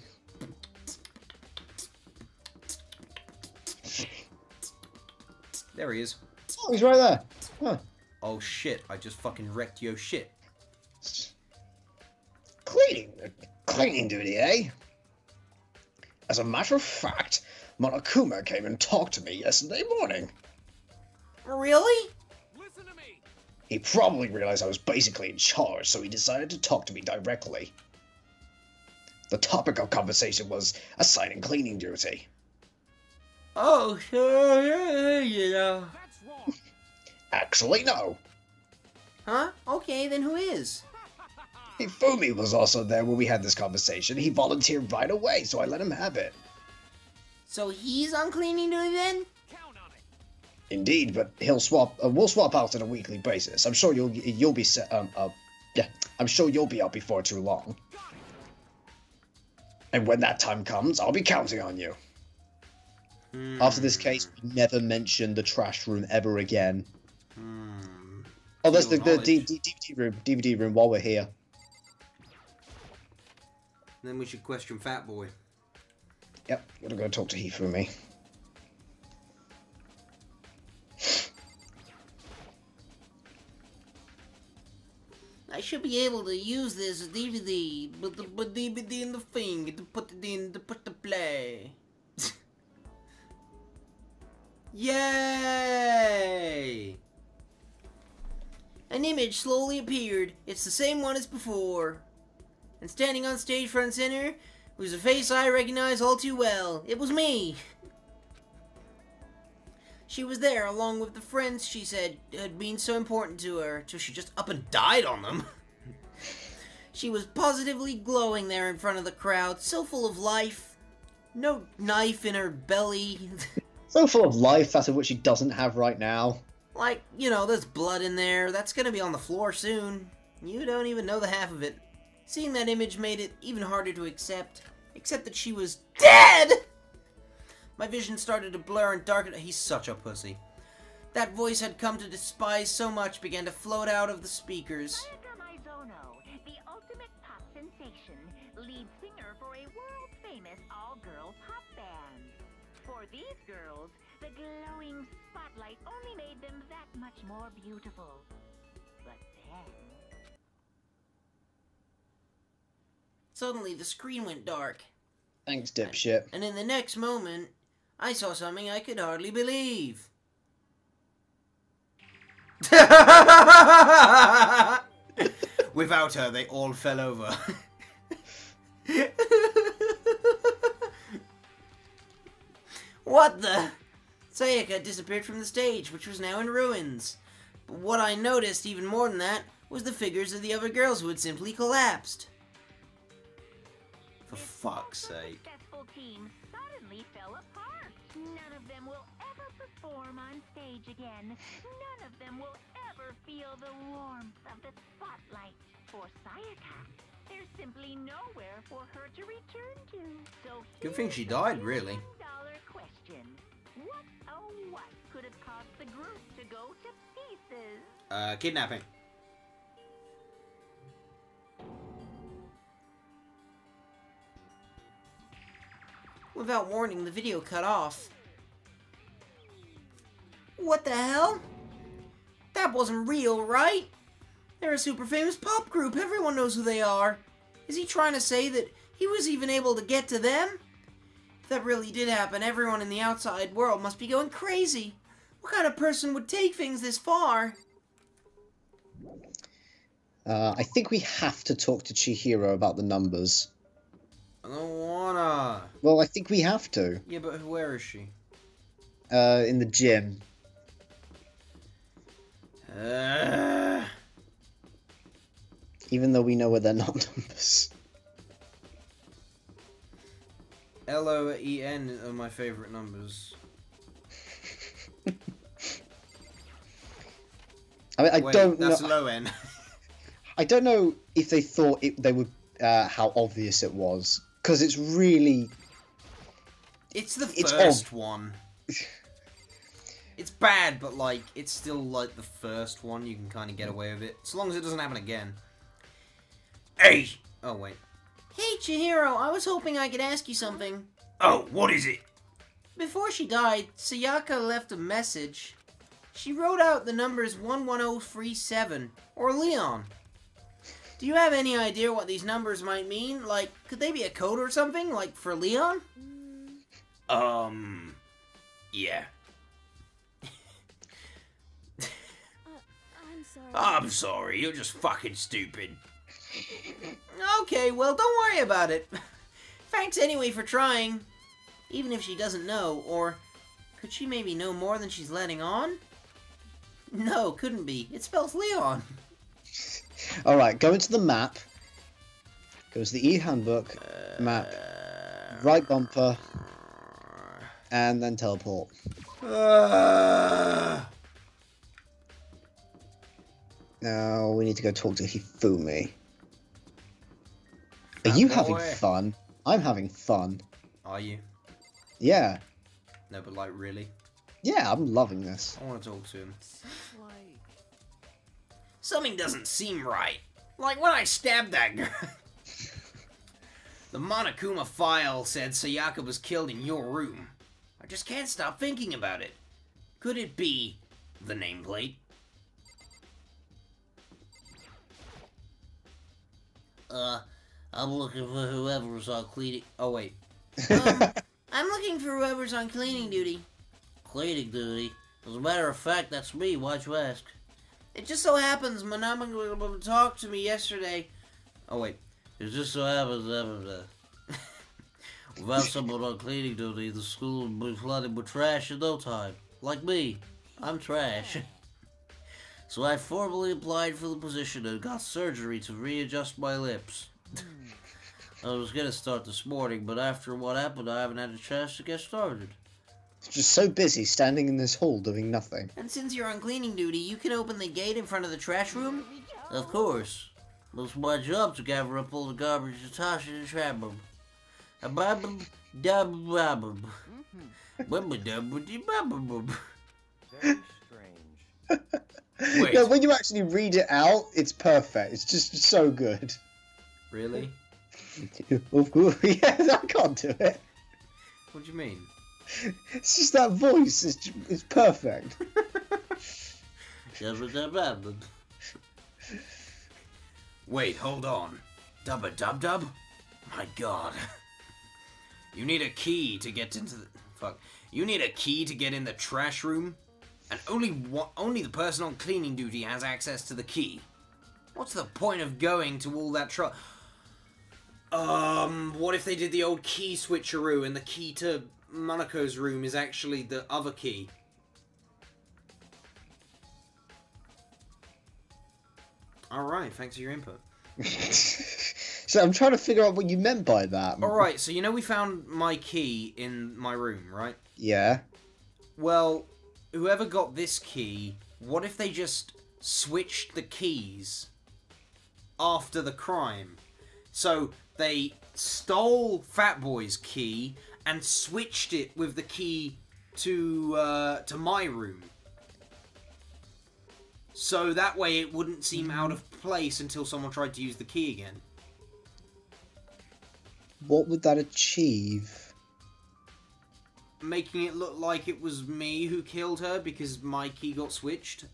There he is. Oh, he's right there. Huh. Oh shit! I just fucking wrecked your shit. Cleaning, cleaning duty, eh? As a matter of fact, Monokuma came and talked to me yesterday morning. Really? Listen to me. He probably realized I was basically in charge, so he decided to talk to me directly. The topic of conversation was assigning cleaning duty. Oh, sure, yeah, you know. That's wrong. Actually, no. Huh? Okay, then who is? Hifumi was also there when we had this conversation. He volunteered right away, so I let him have it. So he's on cleaning duty then? Count on it. Indeed, but he'll swap. Uh, we'll swap out on a weekly basis. I'm sure you'll you'll be set. Um. Uh, yeah. I'm sure you'll be out before too long. And when that time comes, I'll be counting on you. Hmm. After this case, we never mention the trash room ever again. Hmm. Oh, there's the, Feel the D knowledge. D D V D room. D V D room while we're here. Then we should question Fat Boy. Yep. Gotta go talk to Hifumi. I should be able to use this D V D, but the but D V D in the thing to put it in to put the play. Yay! An image slowly appeared. It's the same one as before. And standing on stage front and center was a face I recognized all too well. It was me. She was there along with the friends she said had been so important to her, till she just up and died on them. She was positively glowing there in front of the crowd, so full of life. No knife in her belly. So full of life, that's of which she doesn't have right now. Like, you know, there's blood in there. That's gonna be on the floor soon. You don't even know the half of it. Seeing that image made it even harder to accept. Except that she was dead! My vision started to blur and darken. He's such a pussy. That voice I'd come to despise so much began to float out of the speakers. Monica Maizono, the ultimate pop sensation, lead singer for a world-famous all-girl pop band. For these girls, the glowing spotlight only made them that much more beautiful. But then... Suddenly, the screen went dark. Thanks, dipshit. And in the next moment, I saw something I could hardly believe. Without her, they all fell over. What the? Sayaka disappeared from the stage, which was now in ruins. But what I noticed, even more than that, was the figures of the other girls who had simply collapsed. For fuck's sake. Successful team suddenly fell apart. None of them will ever perform on stage again. None of them will ever feel the warmth of the spotlight. For Sayaka, there's simply nowhere for her to return to. So Good thing she died, really. Dollar question. What oh what could have caused the group to go to pieces? Uh, kidnapping. Without warning, the video cut off. What the hell? That wasn't real, right? They're a super famous pop group. Everyone knows who they are. Is he trying to say that he was even able to get to them? If that really did happen, everyone in the outside world must be going crazy. What kind of person would take things this far? Uh, I think we have to talk to Chihiro about the numbers. I don't wanna. Well, I think we have to. Yeah, but where is she? Uh, in the gym. Uh... Even though we know where they're not numbers. L O E N are my favourite numbers. I mean, I Wait, don't that's know. low N. I don't know if they thought it, they would. Uh, how obvious it was, because it's really. It's the It's first one. It's bad, but like it's still like the first one. You can kind of get away with it, as long as it doesn't happen again. Hey. Oh wait. Hey, Chihiro, I was hoping I could ask you something. Oh, what is it? Before she died, Sayaka left a message. She wrote out the numbers one one zero three seven, or Leon. Do you have any idea what these numbers might mean? Like, could they be a code or something, like for Leon? Um, yeah. I'm sorry. I'm sorry, you're just fucking stupid. Okay, well, don't worry about it. Thanks anyway for trying. Even if she doesn't know, or could she maybe know more than she's letting on? No, couldn't be. It spells Leon. Alright, go into the map. Go to the e-handbook, map, right bumper, and then teleport. Uh... Now we need to go talk to Hifumi. Are you That having boy. fun? I'm having fun. Are you? Yeah. No, but like really? Yeah, I'm loving this. I want to talk to him. Like, Something doesn't seem right. Like when I stabbed that girl. The Monokuma file said Sayaka was killed in your room. I just can't stop thinking about it. Could it be the nameplate? Uh, I'm looking for whoever's on cleaning. Oh wait. Um, I'm looking for whoever's on cleaning duty. Cleaning duty? As a matter of fact, that's me. Why'd you ask? It just so happens Manama talked to me yesterday. Oh wait. It just so happens that uh, without someone on cleaning duty, the school would be flooded with trash in no time. Like me. I'm trash. So I formally applied for the position and got surgery to readjust my lips. I was gonna start this morning, but after what happened, I haven't had a chance to get started. Just so busy standing in this hall doing nothing. And since you're on cleaning duty, you can open the gate in front of the trash room? Of course. It's my job to gather up all the garbage and toss it in the trash room. A-bab-bab, dab-bab-bab. Bub-ba-dub-ba-dee-bab-bab-bab. Very strange. Wait. Yeah, when you actually read it out, it's perfect. It's just so good. Really? Of course, yeah, I can't do it. What do you mean? It's just that voice. It's, it's perfect. Dub-ba-dub-bab-bab. Wait, hold on. Dubba dub dub? My god. You need a key to get into the... Fuck. You need a key to get in the trash room? And only one, only the person on cleaning duty has access to the key. What's the point of going to all that trouble? Um, what if they did the old key switcheroo and the key to Monaco's room is actually the other key. Alright, thanks for your input. So I'm trying to figure out what you meant by that. Alright, so you know we found my key in my room, right? Yeah. Well, whoever got this key, what if they just switched the keys after the crime? So they stole Fat Boy's key and switched it with the key to uh, to my room. So that way it wouldn't seem out of place until someone tried to use the key again. What would that achieve? Making it look like it was me who killed her because my key got switched.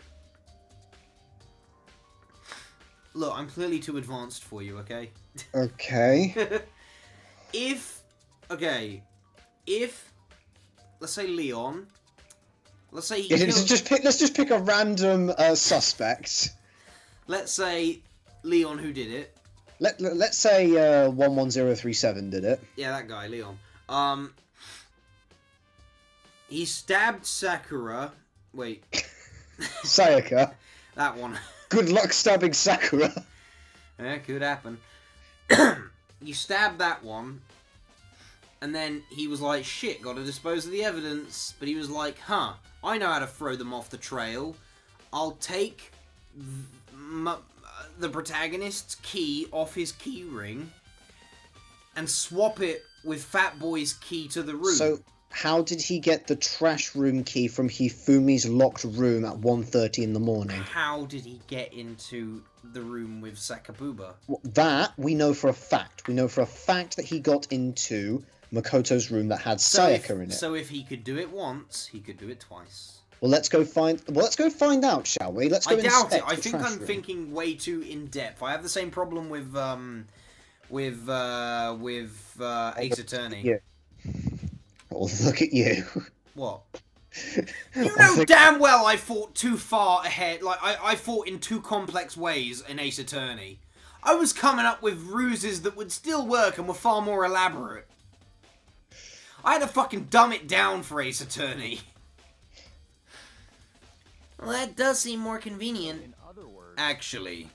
Look, I'm clearly too advanced for you, okay? Okay. If, okay, if, let's say Leon, let's say he Yeah, killed, let's just pick. Let's just pick a random uh, suspect. let's say Leon who did it. Let, let let's say uh, one one zero three seven did it. Yeah, that guy, Leon. Um, he stabbed Sakura. Wait, Sayaka. that one. Good luck stabbing Sakura. Yeah, could happen. You stabbed that one, and then he was like, shit, gotta dispose of the evidence. But he was like, huh, I know how to throw them off the trail. I'll take th- the protagonist's key off his key ring and swap it with Fat Boy's key to the room. So, how did he get the trash room key from Hifumi's locked room at one thirty in the morning? How did he get into the room with Sakabuba? Well, that we know for a fact. We know for a fact that he got into Makoto's room that had So Sayaka if, in it. so if he could do it once, he could do it twice. Well, let's go find. Well, let's go find out, shall we? Let's go I doubt it. inspect I the think trash I'm room. thinking way too in depth. I have the same problem with um, with uh, with uh, Ace Attorney. Yeah. Oh, look at you. What? I You know think- damn well I fought too far ahead. Like I, I fought in too complex ways in Ace Attorney. I was coming up with ruses that would still work and were far more elaborate. I had to fucking dumb it down for Ace Attorney. Well, that does seem more convenient. In other words, Actually.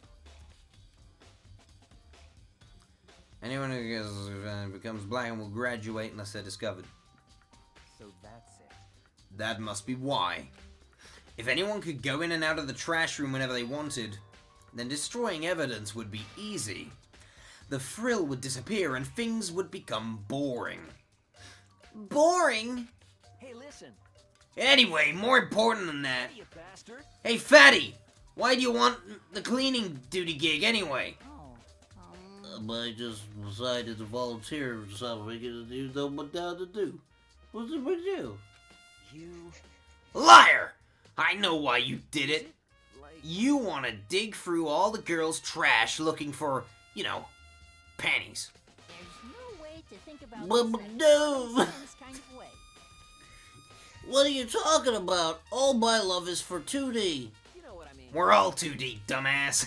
Anyone who gets, uh, becomes black and will graduate unless they're discovered. so that's it. That must be why. If anyone could go in and out of the trash room whenever they wanted, then destroying evidence would be easy. The thrill would disappear and things would become boring. Boring? Hey, listen, Anyway, more important than that. you bastard. Hey, Fatty! Why do you want the cleaning duty gig anyway? Um, I just decided to volunteer for something and you know what down to do. What's it for you? You Liar! I know why you did it. like You want to dig through all the girls' trash looking for, you know, panties. There's no way to think about But this no. this kind of way. What are you talking about? All my love is for two D. you know what I mean. We're all two D, dumbass.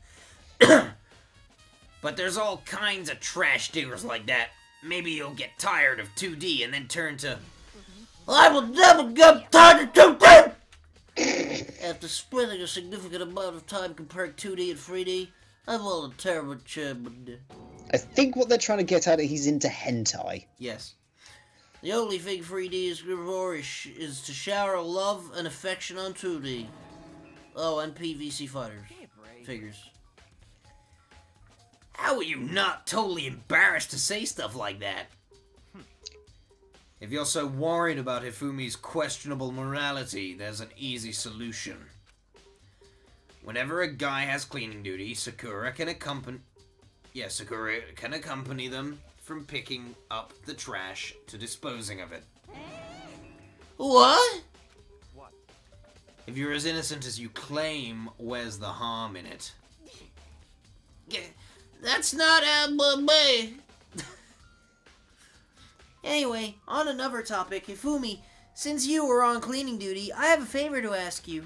But there's all kinds of trash diggers like that. Maybe you'll get tired of two D and then turn to... I will never get tired of two D! After spending a significant amount of time comparing two D and three D, I volunteer with Chairman. I think what they're trying to get at is he's into hentai. Yes. The only thing three D is good for is, sh- is to shower love and affection on two D. Oh, and P V C fighters. Give me a break. Figures. How are you not totally embarrassed to say stuff like that? If you're so worried about Hifumi's questionable morality, there's an easy solution. Whenever a guy has cleaning duty, Sakura can accompany... Yeah, Sakura can accompany them from picking up the trash to disposing of it. What? What? If you're as innocent as you claim, where's the harm in it? Yeah, that's not how me. Anyway, on another topic, Hifumi, since you were on cleaning duty, I have a favor to ask you.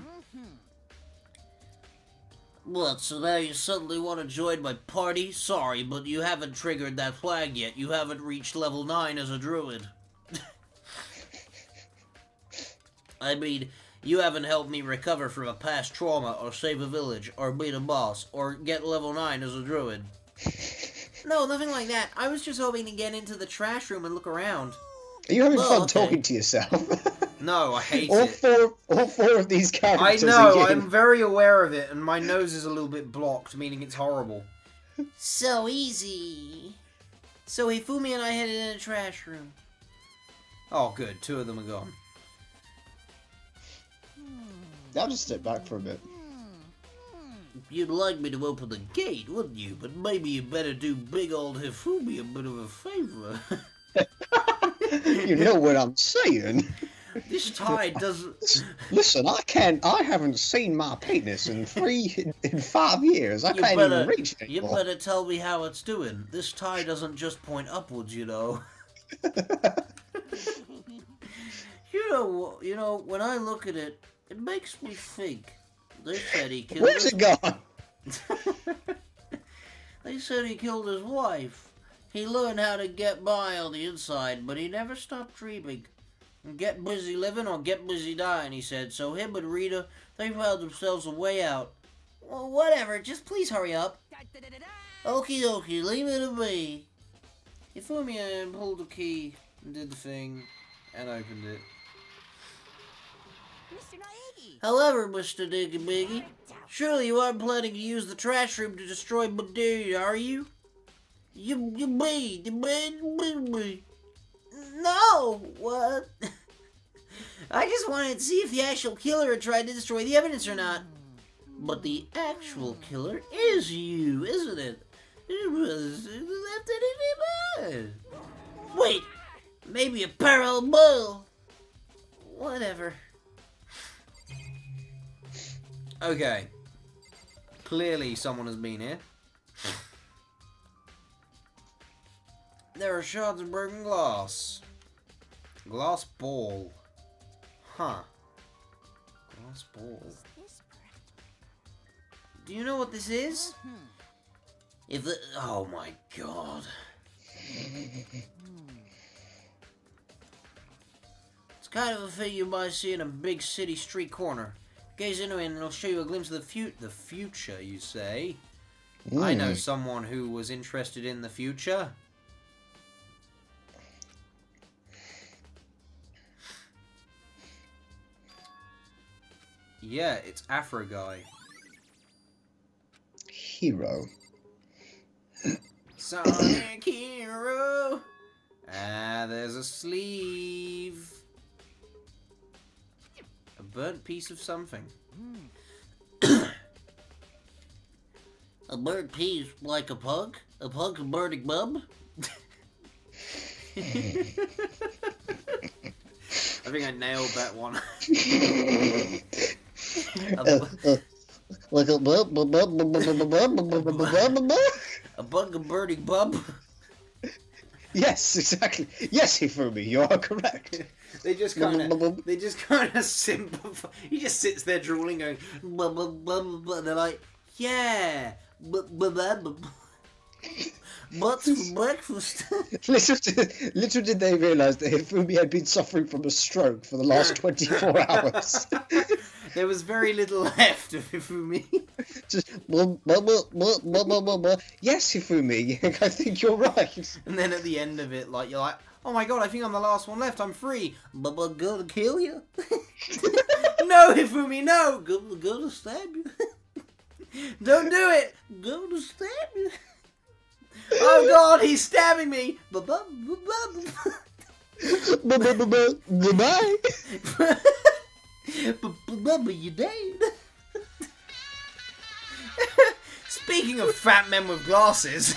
What, so now you suddenly want to join my party? Sorry, but you haven't triggered that flag yet. You haven't reached level nine as a druid. I mean, you haven't helped me recover from a past trauma, or save a village, or beat a boss, or get level nine as a druid. No, nothing like that. I was just hoping to get into the trash room and look around. Are you having Well, fun okay. talking to yourself? No, I hate all it. four, all four of these I characters. know, are you. I'm very aware of it, and my nose is a little bit blocked, meaning it's horrible. So easy. So Hifumi and I headed in a trash room. Oh, good. Two of them are gone. I'll just step back for a bit. You'd like me to open the gate, wouldn't you? But maybe you better do big old Hifumi a bit of a favor. You know what I'm saying. This tide doesn't... Listen, I can't. I haven't seen my penis in three, in five years. I You can't better, even reach it you anymore. better tell me how it's doing. This tie doesn't just point upwards, you know. You know, you know, when I look at it, it makes me think. They said he killed Where's his... it gone? They said he killed his wife. He learned how to get by on the inside, but he never stopped dreaming. Get busy living or get busy dying, he said. So him and Rita, they found themselves a way out. Well, whatever. Just please hurry up. Okie dokie, leave it to me. Hifumi and pulled the key and did the thing and opened it. Mister Naegi! However, Mister Diggy Biggy, surely you aren't planning to use the trash room to destroy Badoo, are you? You, you be, you be, you be. No! What? I just wanted to see if the actual killer had tried to destroy the evidence or not. But the actual killer is you, isn't it? It was left anything bad. Wait, maybe a parallel boil. Whatever. Okay. Clearly someone has been here. There are shards of broken glass. Glass ball. Huh. Glass ball. Do you know what this is? If the... Oh my god. It's kind of a thing you might see in a big city street corner. Gaze into it and it'll show you a glimpse of the, fu the future, you say? I know Mm. someone who was interested in the future. Yeah, it's Afro Guy. Hero. Sonic Hero. Ah, there's a sleeve. A burnt piece of something. A bird pees like a pug? A pug a burning bub? I think I nailed that one. Uh, uh, like a bub, bub, bub, bub, bub, bub, bub, bub, bub, bub, bub, bub. A bug a burning bub? Yes, exactly. Yes, Hifumi, you are correct. They just kind of, they just kind of simplify. He just sits there drooling, going, Bub, bub, bub, bub. They're like, yeah. Bub, bub, bub, bub. What's for breakfast? little, did, little did they realise that Hifumi had been suffering from a stroke for the last twenty-four hours. there was very little left of Hifumi. Just, blah, blah, blah, blah, blah, blah, blah, blah. Yes, Hifumi, I think you're right. And then at the end of it, like, you're like, oh my god, I think I'm the last one left, I'm free. Bub, bub, gonna kill you? No, Hifumi, no! Gonna, gonna stab you? Don't do it! Gonna stab you? Oh god, he's stabbing me! Bub, bub, bub, bub. Blah, blah, blah, blah. Goodbye. Bub, bub, bub, you dead? Speaking of fat men with glasses.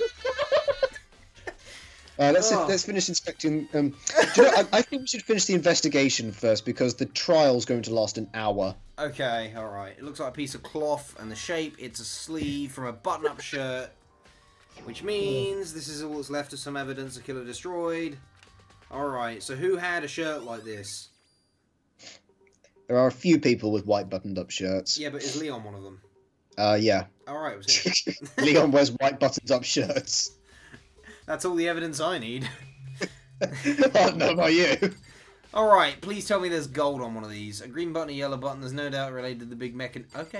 Uh, let's Oh. let's finish inspecting. Um, do you know, I, I think we should finish the investigation first because the trial's going to last an hour. Okay, alright. It looks like a piece of cloth, and the shape, it's a sleeve from a button-up shirt. Which means this is all that's left of some evidence the killer destroyed. Alright, so who had a shirt like this? There are a few people with white buttoned-up shirts. Yeah, but is Leon one of them? Uh, yeah. Alright, it was him. Leon wears white buttoned-up shirts. That's all the evidence I need. Oh, no, not you. Alright, please tell me there's gold on one of these. A green button, a yellow button. There's no doubt related to the big mechan... Okay.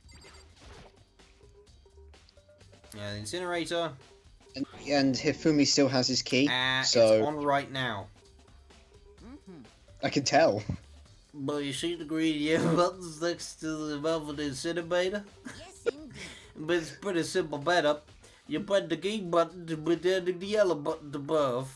Yeah, the incinerator. And, and Hifumi still has his key, Uh, so it's on right now. I can tell. But you see the green yellow buttons next to the above of the incinerator? Yes, indeed. But it's pretty simple setup. You put the green button but then the yellow button above.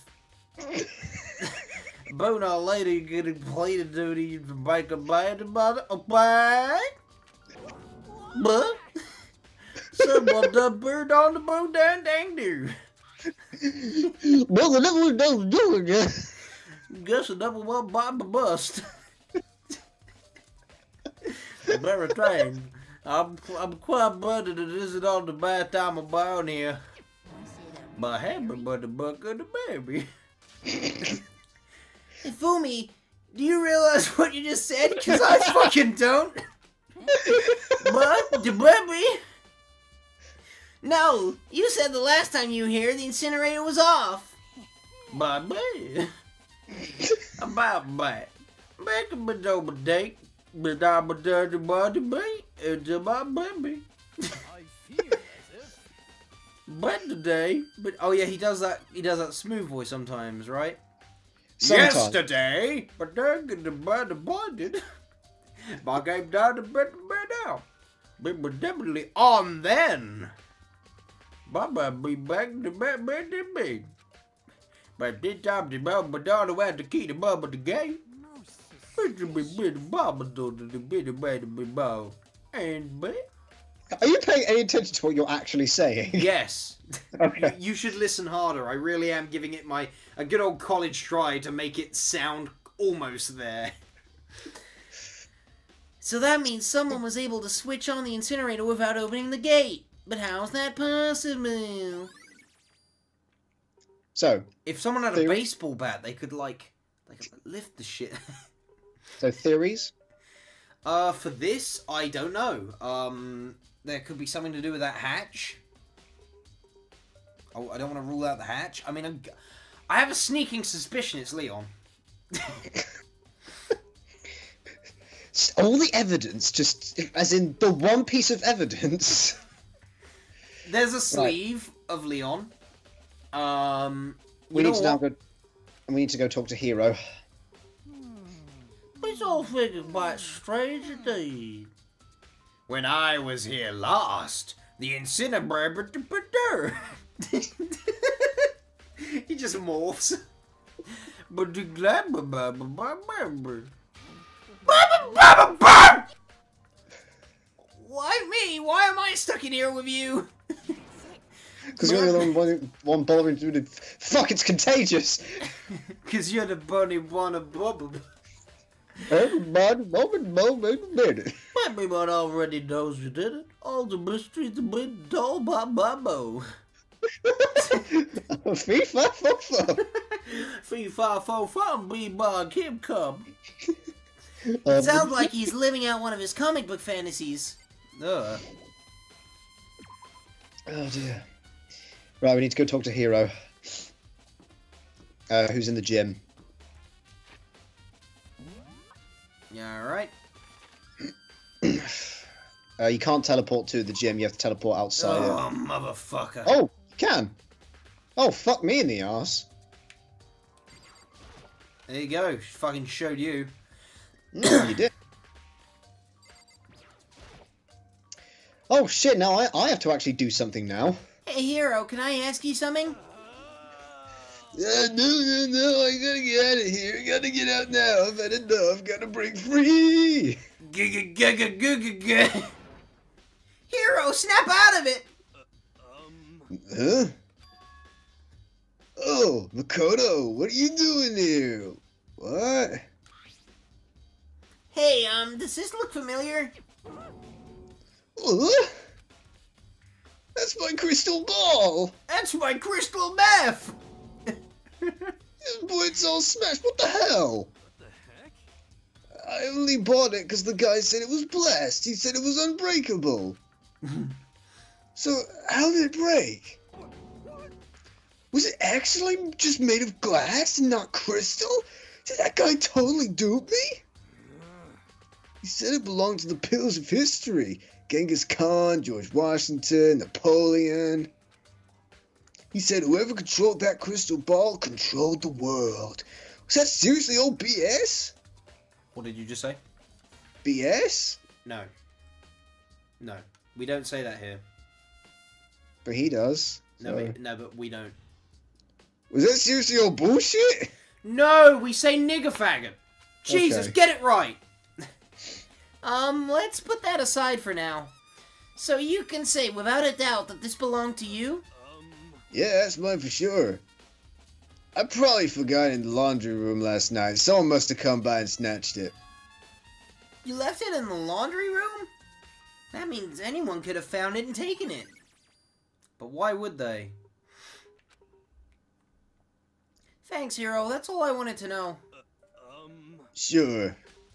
Boner later getting played duty to make a bad about a bag. But someone done burned on the boat down dang do. Well, the never don't do it. Guess another one by the bust. Very train. I'm I'm quite buttered it isn't on the bad time of bound here. But happy but the buck of the baby. Hey, Fumi, do you realize what you just said? Because I fucking don't. But the baby. No, you said the last time you were here the incinerator was off. Baby. About that. Back up a double date. But I'm a dirty body bait. It's about baby. I feel as if But today, but oh yeah, he does that. He does that smooth voice sometimes, right? Sometimes. Yesterday, but then the body bonded. My game down to bed bed now. But but definitely on then. Baba be back to bed bed to bed. But this time the Baba daughter had to key the Baba the game. But the bit Baba do the bit of bed ball. And but Are you paying any attention to what you're actually saying? Yes. Okay. You, you should listen harder. I really am giving it my a good old college try to make it sound almost there. So that means someone was able to switch on the incinerator without opening the gate. But how's that possible? So, If someone had a Theory? baseball bat, they could like like lift the shit. so theories? Uh, for this, I don't know. Um, there could be something to do with that hatch. Oh, I don't want to rule out the hatch. I mean, I'm, I have a sneaking suspicion it's Leon. All the evidence, just as in the one piece of evidence. There's a sleeve of Leon. Um, We you need know to now what? go. And we need to go talk to Hero. it's all figured quite strange indeed. When I was here last, the incinerator. He just morphs. But the glamour baba baba. Why me? Why am I stuck in here with you? Because you're the one, one bothering to do the. Fuck, it's contagious! Cause you're the bunny wanna bubble. Everybody, moment, moment, minute. Everyone already knows you did it. All the mysteries have been told by Babo. Fee, fi, fo, fo. Fee, fi, fo, fum, be bog, him come. It sounds like he's living out one of his comic book fantasies. Ugh. Oh dear. Right, we need to go talk to Hero. Uh, who's in the gym. Yeah, alright. Uh, you can't teleport to the gym, you have to teleport outside it. Oh, motherfucker. Oh, you can! Oh, fuck me in the arse. There you go. She fucking showed you. Mm, you did. Oh shit, now I, I have to actually do something now. Hey, Hero, can I ask you something? Uh, no, no, no, I gotta get out of here. I gotta get out now. I've had enough. Gotta break free. G-g-g-g-g-g-g. Hero, snap out of it! Huh? Oh, Makoto, what are you doing here? What? Hey, um, does this look familiar? What? That's my crystal ball. That's my crystal meth! Boy, it's all smashed. What the hell? the heck? I only bought it because the guy said it was blessed. He said it was unbreakable. So, how did it break? Was it actually just made of glass and not crystal? Did that guy totally dupe me? He said it belonged to the pillars of history. Genghis Khan, George Washington, Napoleon. He said whoever controlled that crystal ball controlled the world. Was that seriously old B S? What did you just say? B S? No. No. We don't say that here. But he does. No, so. we, no, but we don't. Was that seriously old bullshit? No, we say nigger faggot. Jesus, Okay. get it right. Um, let's put that aside for now. So you can say without a doubt that this belonged to you? Yeah, that's mine for sure. I probably forgot it in the laundry room last night. Someone must have come by and snatched it. You left it in the laundry room? That means anyone could have found it and taken it. But why would they? Thanks, Hero. That's all I wanted to know. Sure.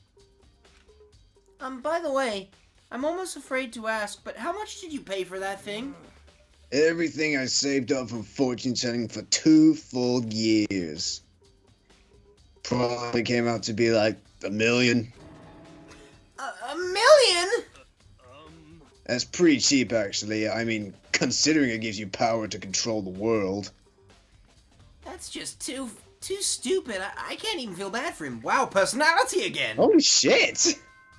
Um, by the way, I'm almost afraid to ask, but how much did you pay for that thing? Everything I saved up from fortune telling for two full years. Probably came out to be like a million. A, a million? That's pretty cheap, actually. I mean, considering it gives you power to control the world. That's just too too stupid. I, I can't even feel bad for him. Wow, personality again. Holy shit!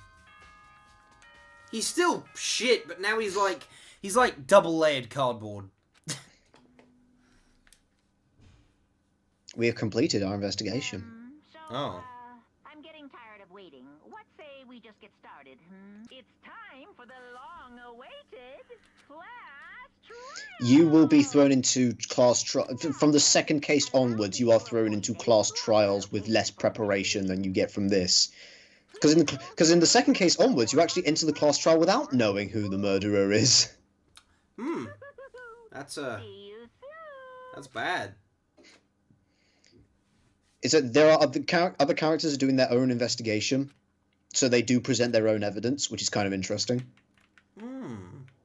He's still shit, but now he's like he's like double layered cardboard. We have completed our investigation. Um, so, Oh. uh, I'm getting tired of waiting. What say we just get started, hmm? It's time for the long-awaited class trial! You will be thrown into class tri- from the second case onwards. You are thrown into class trials with less preparation than you get from this. Because in the because in the second case onwards, you actually enter the class trial without knowing who the murderer is. Hmm. That's uh See you soon! that's bad. Is that there are other char- other characters are doing their own investigation, so they do present their own evidence, which is kind of interesting. Hmm.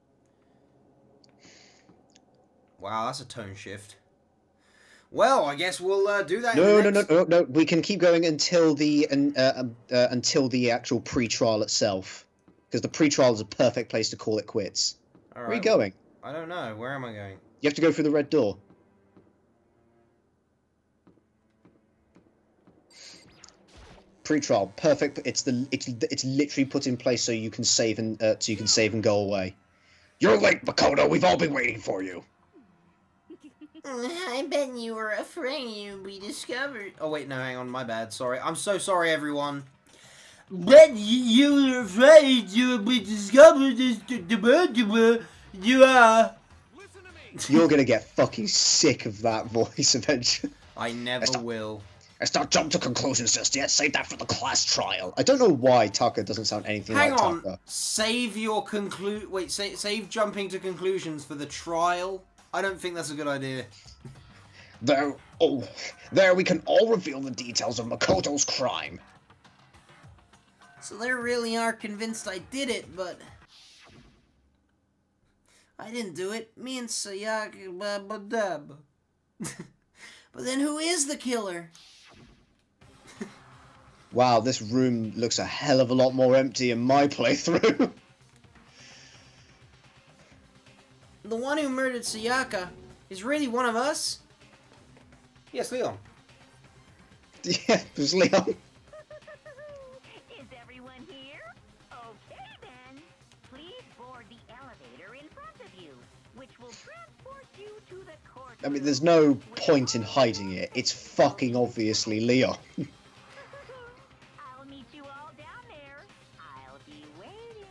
Wow, that's a tone shift. Well, I guess we'll uh, do that. No, in no, the no, next... no, no. We can keep going until the uh, uh, uh, until the actual pre-trial itself, because the pre-trial is a perfect place to call it quits. All Where are you right. going? I don't know. Where am I going? You have to go through the red door. Pre-trial, perfect. It's the it's it's literally put in place so you can save and uh, so you can save and go away. You're late, Makoto. We've all been waiting for you. I bet you were afraid you'd be discovered. Oh wait, no, hang on. My bad. Sorry. I'm so sorry, everyone. Bet you were afraid you would be discovered as the murderer. You are. Listen to me. You're gonna get fucking sick of that voice eventually. I never Stop. will. Let's not jump to conclusions just yet. Save that for the class trial. I don't know why Tucker doesn't sound anything Hang like on. Tucker. Save your conclu. Wait, sa save jumping to conclusions for the trial. I don't think that's a good idea. There, oh, there we can all reveal the details of Makoto's crime. So they really are convinced I did it, but I didn't do it. Me and Sayaka, blah, blah, blah. But then who is the killer? Wow, this room looks a hell of a lot more empty in my playthrough. The one who murdered Sayaka is really one of us? Yes, Leon. Yeah, it was Leon. Is everyone here? Okay then. Please board the elevator in front of you, which will transport you to the court. I mean, there's no point in hiding it. It's fucking obviously Leon. I'll meet you all down there. I'll be waiting.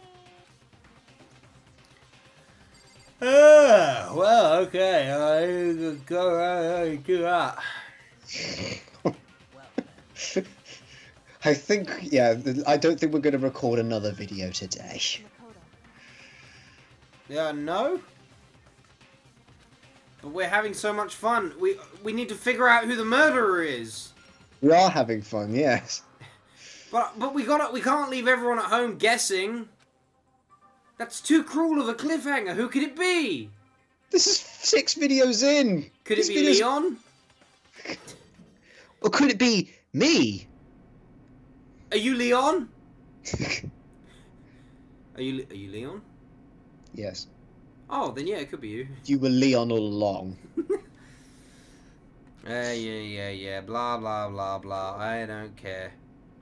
Ah, well, okay. I go around and do that. I think, yeah, I don't think we're going to record another video today. Yeah, no. But we're having so much fun. We we need to figure out who the murderer is. We are having fun, yes. But but we got we can't leave everyone at home guessing. That's too cruel of a cliffhanger. Who could it be? This is six videos in. Could This it be video's- Leon? Or could it be me? Are you Leon? Are you are you Leon? Yes. Oh, then yeah, it could be you. You were Leon all along. Yeah, yeah, yeah, yeah. Blah, blah, blah, blah. I don't care.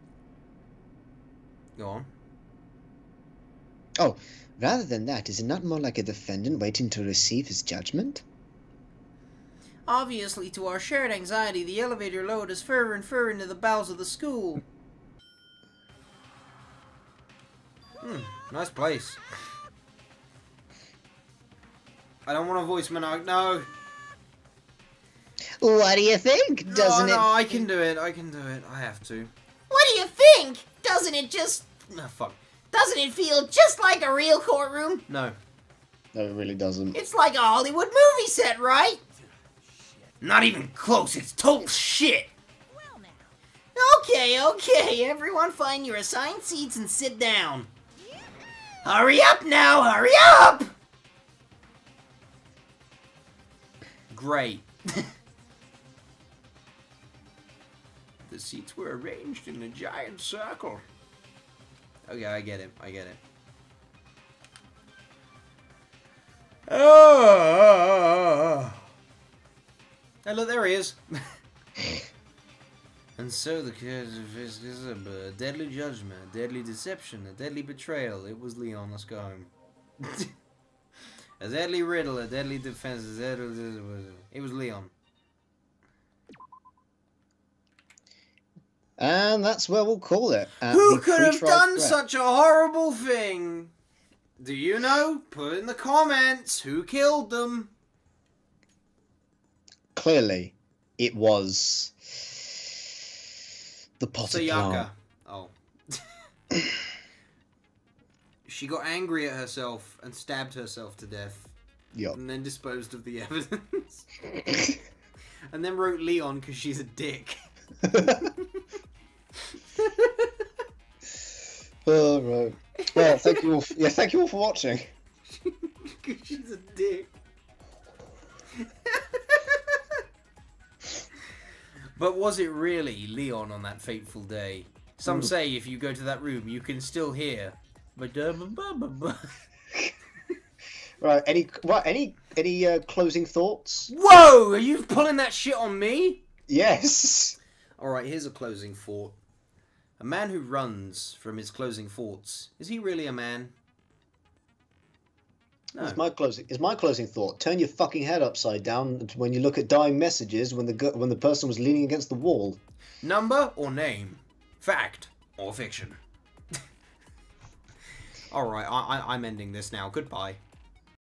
Go on. Oh, rather than that, is it not more like a defendant waiting to receive his judgment? Obviously, to our shared anxiety, the elevator lowered us further and further into the bowels of the school. Hmm, nice place. I don't want to voice Monarch, no. What do you think? Doesn't no, it? no, I can do it, I can do it. I have to. What do you think? Doesn't it just... No, fuck. Doesn't it feel just like a real courtroom? No. No, it really doesn't. It's like a Hollywood movie set, right? Not even close, it's total shit. Well now. Okay, okay, everyone find your assigned seats and sit down. Hurry up now, hurry up! Great. The seats were arranged in a giant circle. Okay, I get it. I get it. Oh! Hey, look, there he is. And so the curse is a deadly judgment, a deadly deception, a deadly betrayal. It was Leon. Let's go home. A deadly riddle, a deadly defense. A deadly... It was Leon. And that's where we'll call it. at Who the could have pre-trial done prep. such a horrible thing? Do you know? Put in the comments. Who killed them? Clearly, it was the potted Sayaka. plant. Oh. She got angry at herself and stabbed herself to death. Yup. And then disposed of the evidence. And then wrote Leon because she's a dick. All right. Well, thank you all. For, yeah, thank you all for watching. Because she's a dick. But was it really Leon on that fateful day? Some say if you go to that room, you can still hear. Right. Any what? Any any uh, closing thoughts? Whoa! Are you pulling that shit on me? Yes. Alright, here's a closing thought. A man who runs from his closing thoughts, is he really a man? No. It's my closing. It's my closing thought. Turn your fucking head upside down when you look at dying messages when the gu- when the person was leaning against the wall. Number or name? Fact or fiction? Alright, I- I- I'm ending this now. Goodbye.